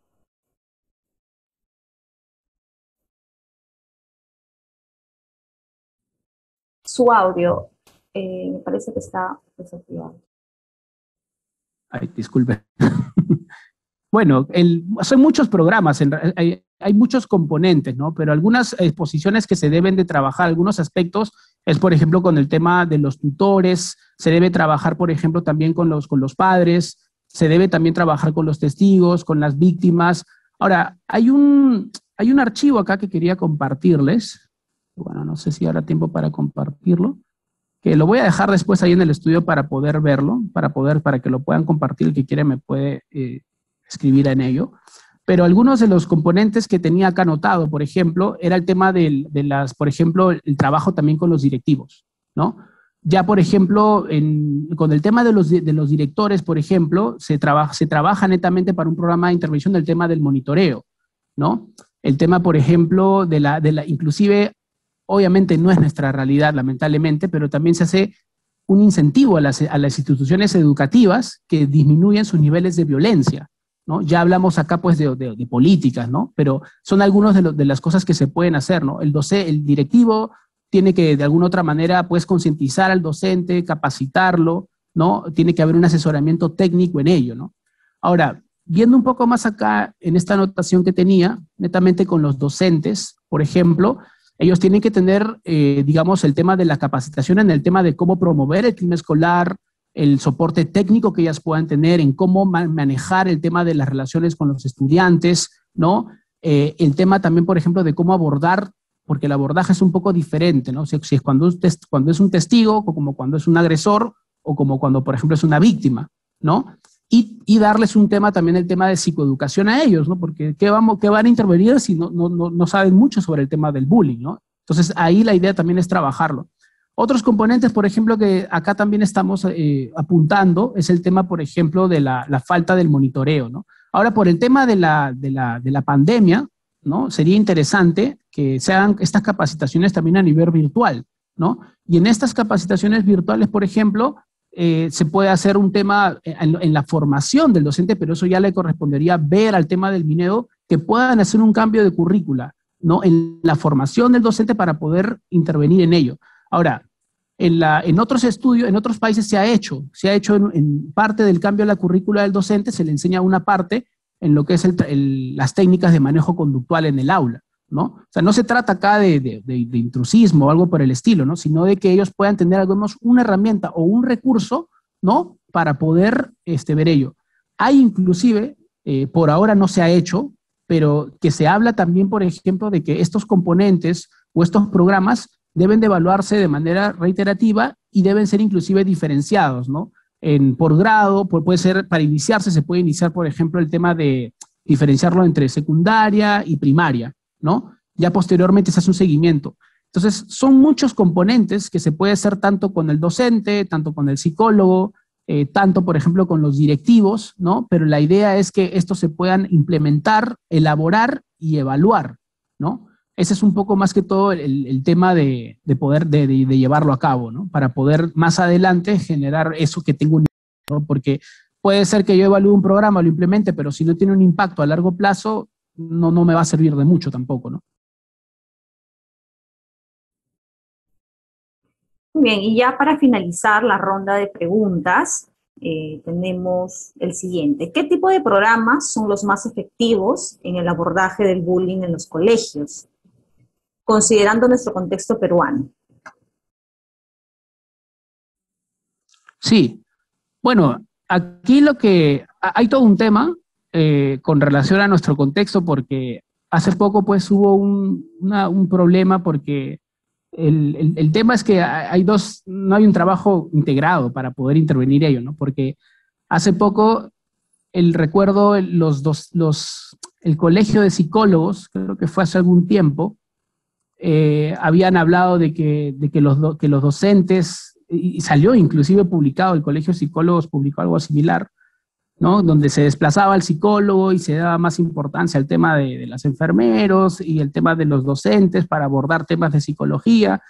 Su audio, me parece que está desactivado. Ay, disculpe. Bueno, son muchos programas, hay muchos componentes, ¿no? Pero algunas exposiciones que se deben de trabajar, algunos aspectos, es por ejemplo con el tema de los tutores, se debe trabajar por ejemplo también con los padres, se debe también trabajar con los testigos, con las víctimas. Ahora, hay un archivo acá que quería compartirles, bueno, no sé si habrá tiempo para compartirlo, que lo voy a dejar después ahí en el estudio para poder verlo, para que lo puedan compartir, el que quiere me puede escribir en ello. Pero algunos de los componentes que tenía acá anotado, por ejemplo, era el tema por ejemplo, el trabajo también con los directivos, ¿no? Ya, por ejemplo, con el tema de los directores, por ejemplo, se trabaja netamente para un programa de intervención del tema del monitoreo, ¿no? El tema, por ejemplo, inclusive, obviamente no es nuestra realidad, lamentablemente, pero también se hace un incentivo a las instituciones educativas que disminuyen sus niveles de violencia, ¿no? Ya hablamos acá pues de políticas, ¿no? Pero son algunas de las cosas que se pueden hacer, ¿no? El directivo tiene que de alguna otra manera pues concientizar al docente, capacitarlo, ¿no? Tiene que haber un asesoramiento técnico en ello, ¿no? Ahora, viendo un poco más acá en esta anotación que tenía, netamente con los docentes, por ejemplo, ellos tienen que tener, digamos, el tema de la capacitación en el tema de cómo promover el clima escolar, el soporte técnico que ellas puedan tener, en cómo manejar el tema de las relaciones con los estudiantes, ¿no? El tema también, por ejemplo, de cómo abordar, porque el abordaje es un poco diferente, ¿no? Si es cuando es un testigo, o como cuando es un agresor, o como cuando, por ejemplo, es una víctima, ¿no? Y darles un tema también, el tema de psicoeducación a ellos, ¿no? Porque ¿qué van a intervenir si no saben mucho sobre el tema del bullying, ¿no? Entonces, ahí la idea también es trabajarlo. Otros componentes, por ejemplo, que acá también estamos apuntando, es el tema, por ejemplo, de la falta del monitoreo, ¿no? Ahora, por el tema de la pandemia, ¿no? Sería interesante que se hagan estas capacitaciones también a nivel virtual, ¿no? Y en estas capacitaciones virtuales, por ejemplo, se puede hacer un tema en la formación del docente, pero eso ya le correspondería ver al tema del Minedo, que puedan hacer un cambio de currícula, ¿no? En la formación del docente para poder intervenir en ello. Ahora, en otros estudios, en otros países se ha hecho en parte del cambio de la currícula del docente, se le enseña una parte en lo que es las técnicas de manejo conductual en el aula, ¿no? O sea, no se trata acá de intrusismo o algo por el estilo, ¿no? Sino de que ellos puedan tener al menos una herramienta o un recurso, ¿no? Para poder ver ello. Hay inclusive, por ahora no se ha hecho, pero que se habla también, por ejemplo, de que estos componentes o estos programas deben de evaluarse de manera reiterativa y deben ser inclusive diferenciados, ¿no? Por grado, puede ser, para iniciarse, se puede iniciar, por ejemplo, el tema de diferenciarlo entre secundaria y primaria, ¿no? Ya posteriormente se hace un seguimiento. Entonces, son muchos componentes que se puede hacer tanto con el docente, tanto con el psicólogo, tanto, por ejemplo, con los directivos, ¿no? Pero la idea es que estos se puedan implementar, elaborar y evaluar, ¿no? Ese es un poco más que todo el tema de poder de llevarlo a cabo, ¿no? Para poder más adelante generar eso que tengo, ¿no? Porque puede ser que yo evalúe un programa, lo implemente, pero si no tiene un impacto a largo plazo, no me va a servir de mucho tampoco, ¿no? Muy bien, y ya para finalizar la ronda de preguntas, tenemos el siguiente. ¿Qué tipo de programas son los más efectivos en el abordaje del bullying en los colegios, considerando nuestro contexto peruano? Sí, bueno, aquí hay todo un tema con relación a nuestro contexto, porque hace poco pues hubo un problema porque el tema es que no hay un trabajo integrado para poder intervenir ello, ¿no? Porque hace poco recuerdo el colegio de psicólogos, creo que fue hace algún tiempo, habían hablado de que los docentes, y salió inclusive publicado, el Colegio de Psicólogos publicó algo similar, ¿no? Donde se desplazaba al psicólogo y se daba más importancia al tema de los enfermeros y el tema de los docentes para abordar temas de psicología.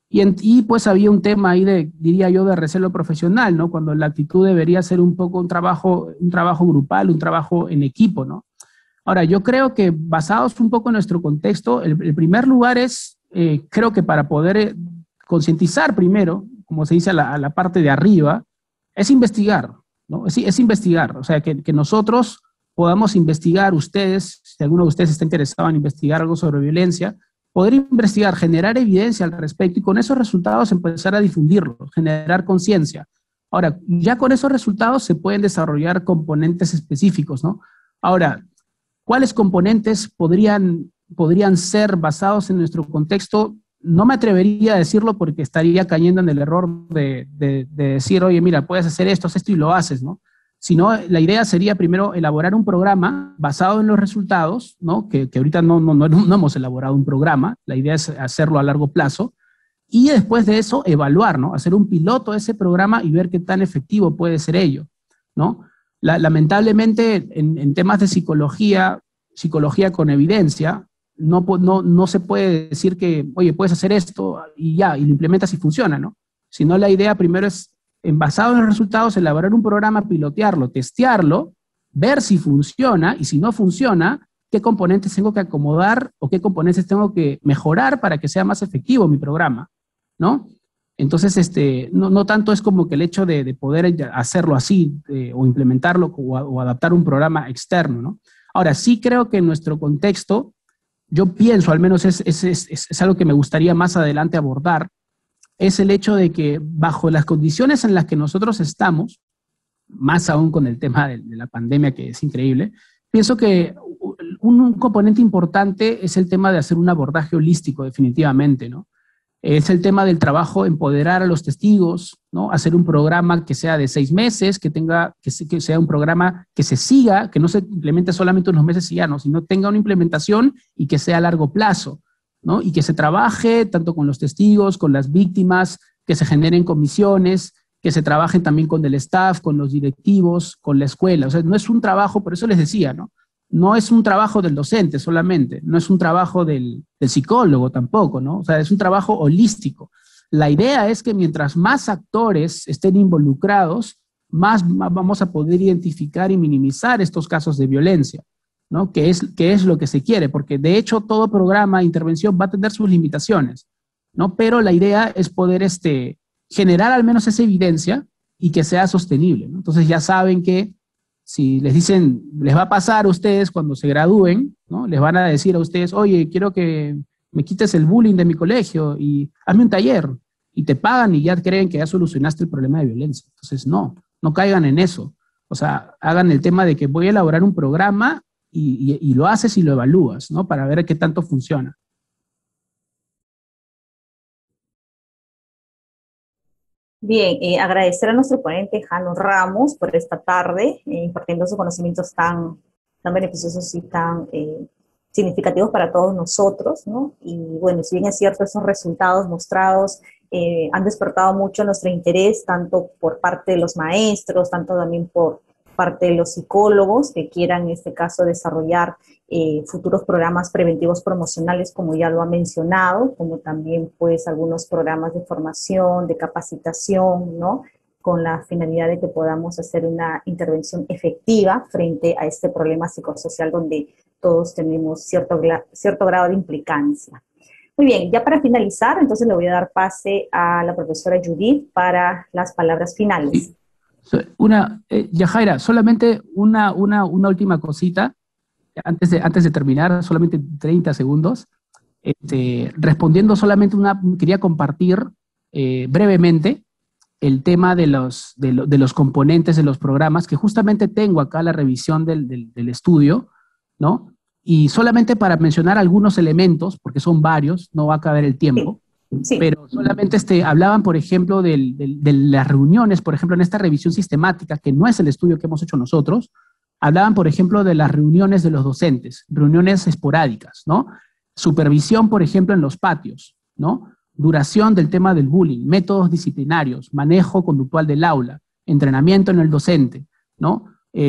Y pues había un tema ahí diría yo, de recelo profesional, ¿no? Cuando la actitud debería ser un poco un trabajo grupal, un trabajo en equipo, ¿no? Ahora, yo creo que basados un poco en nuestro contexto, el primer lugar es, creo que para poder concientizar primero, como se dice a la parte de arriba, es investigar, ¿no? Es investigar, o sea, que nosotros podamos investigar, ustedes, si alguno de ustedes está interesado en investigar algo sobre violencia, poder investigar, generar evidencia al respecto y con esos resultados empezar a difundirlos, generar conciencia. Ahora, ya con esos resultados se pueden desarrollar componentes específicos, ¿no? Ahora, ¿cuáles componentes podrían ser basados en nuestro contexto? No me atrevería a decirlo porque estaría cayendo en el error de decir, oye, mira, puedes hacer esto y lo haces, ¿no? Sino la idea sería primero elaborar un programa basado en los resultados, ¿no? Que ahorita no hemos elaborado un programa, la idea es hacerlo a largo plazo, y después de eso evaluar, ¿no? Hacer un piloto de ese programa y ver qué tan efectivo puede ser ello, ¿no? Lamentablemente en temas de psicología con evidencia, no se puede decir que, oye, puedes hacer esto y ya, y lo implementas y funciona, ¿no? Sino la idea primero es, basado en los resultados, elaborar un programa, pilotearlo, testearlo, ver si funciona, y si no funciona, qué componentes tengo que acomodar o qué componentes tengo que mejorar para que sea más efectivo mi programa, ¿no? Entonces, no tanto es como que el hecho de poder hacerlo así o implementarlo o adaptar un programa externo, ¿no? Ahora, sí creo que en nuestro contexto, yo pienso, al menos es algo que me gustaría más adelante abordar, es el hecho de que bajo las condiciones en las que nosotros estamos, más aún con el tema de la pandemia, que es increíble, pienso que un componente importante es el tema de hacer un abordaje holístico, definitivamente, ¿no? Es el tema del trabajo, empoderar a los testigos, ¿no? Hacer un programa que sea de 6 meses, que sea un programa que se siga, que no se implemente solamente unos meses y ya no, sino tenga una implementación y que sea a largo plazo, ¿no? Y que se trabaje tanto con los testigos, con las víctimas, que se generen comisiones, que se trabajen también con el staff, con los directivos, con la escuela. O sea, no es un trabajo, por eso les decía, ¿no? No es un trabajo del docente solamente, no es un trabajo del psicólogo tampoco, ¿no? O sea, es un trabajo holístico. La idea es que mientras más actores estén involucrados, más vamos a poder identificar y minimizar estos casos de violencia, ¿no? Que es lo que se quiere, porque de hecho todo programa de intervención va a tener sus limitaciones, ¿no? Pero la idea es poder generar al menos esa evidencia y que sea sostenible, ¿no? Entonces ya saben que si les dicen, les va a pasar a ustedes cuando se gradúen, ¿no? Les van a decir a ustedes, oye, quiero que me quites el bullying de mi colegio y hazme un taller. Y te pagan y ya creen que ya solucionaste el problema de violencia. Entonces, no caigan en eso. O sea, hagan el tema de que voy a elaborar un programa y lo haces y lo evalúas, ¿no? Para ver qué tanto funciona. Bien, agradecer a nuestro ponente Jano Ramos por esta tarde, impartiendo sus conocimientos tan beneficiosos y tan significativos para todos nosotros, ¿no? Y bueno, si bien es cierto, esos resultados mostrados han despertado mucho nuestro interés, tanto por parte de los maestros, tanto también por parte de los psicólogos que quieran, en este caso, desarrollar futuros programas preventivos promocionales, como ya lo ha mencionado, como también pues algunos programas de formación, de capacitación, ¿no? Con la finalidad de que podamos hacer una intervención efectiva frente a este problema psicosocial donde todos tenemos cierto grado de implicancia. Muy bien, ya para finalizar, entonces le voy a dar pase a la profesora Judith para las palabras finales. Sí. Yajaira, solamente una última cosita, antes de terminar, solamente 30 segundos, respondiendo solamente quería compartir brevemente el tema de los componentes de los programas, que justamente tengo acá la revisión del estudio, ¿no? Y solamente para mencionar algunos elementos, porque son varios, no va a caber el tiempo. Sí. Pero solamente hablaban, por ejemplo, de las reuniones, por ejemplo, en esta revisión sistemática, que no es el estudio que hemos hecho nosotros, hablaban, por ejemplo, de las reuniones de los docentes, reuniones esporádicas, ¿no? Supervisión, por ejemplo, en los patios, ¿no? Duración del tema del bullying, métodos disciplinarios, manejo conductual del aula, entrenamiento en el docente, ¿no?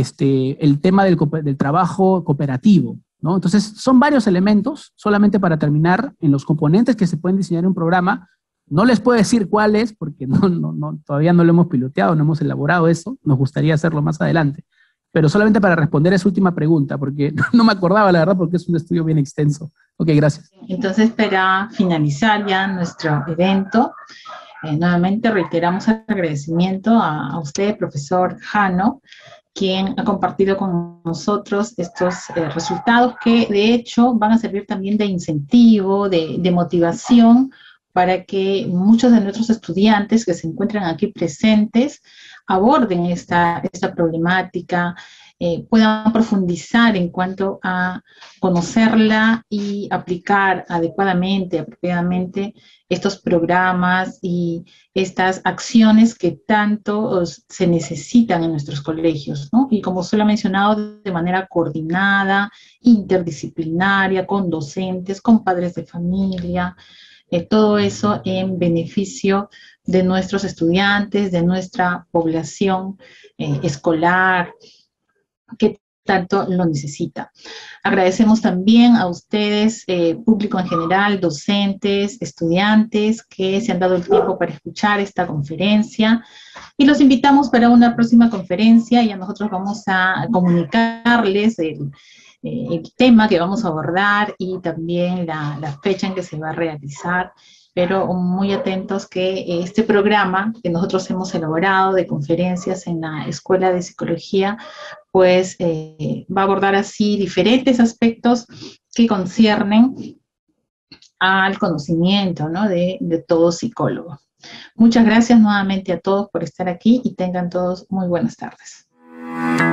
El tema del trabajo cooperativo, ¿no? Entonces, son varios elementos, solamente para terminar, en los componentes que se pueden diseñar en un programa. No les puedo decir cuáles, porque todavía no lo hemos piloteado, no hemos elaborado eso, nos gustaría hacerlo más adelante. Pero solamente para responder esa última pregunta, porque no me acordaba, la verdad, porque es un estudio bien extenso. Ok, gracias. Entonces, para finalizar ya nuestro evento, nuevamente reiteramos el agradecimiento a usted, profesor Jano, quien ha compartido con nosotros estos resultados que de hecho van a servir también de incentivo, de motivación para que muchos de nuestros estudiantes que se encuentran aquí presentes aborden esta problemática, puedan profundizar en cuanto a conocerla y aplicar adecuadamente, apropiadamente estos programas y estas acciones que tanto se necesitan en nuestros colegios, ¿no? Y como usted lo ha mencionado, de manera coordinada, interdisciplinaria, con docentes, con padres de familia, todo eso en beneficio de nuestros estudiantes, de nuestra población escolar, que tanto lo necesita. Agradecemos también a ustedes, público en general, docentes, estudiantes, que se han dado el tiempo para escuchar esta conferencia y los invitamos para una próxima conferencia. Ya nosotros vamos a comunicarles el tema que vamos a abordar y también la fecha en que se va a realizar, pero muy atentos que este programa que nosotros hemos elaborado de conferencias en la Escuela de Psicología, pues va a abordar así diferentes aspectos que conciernen al conocimiento, ¿no? de todo psicólogo. Muchas gracias nuevamente a todos por estar aquí y tengan todos muy buenas tardes.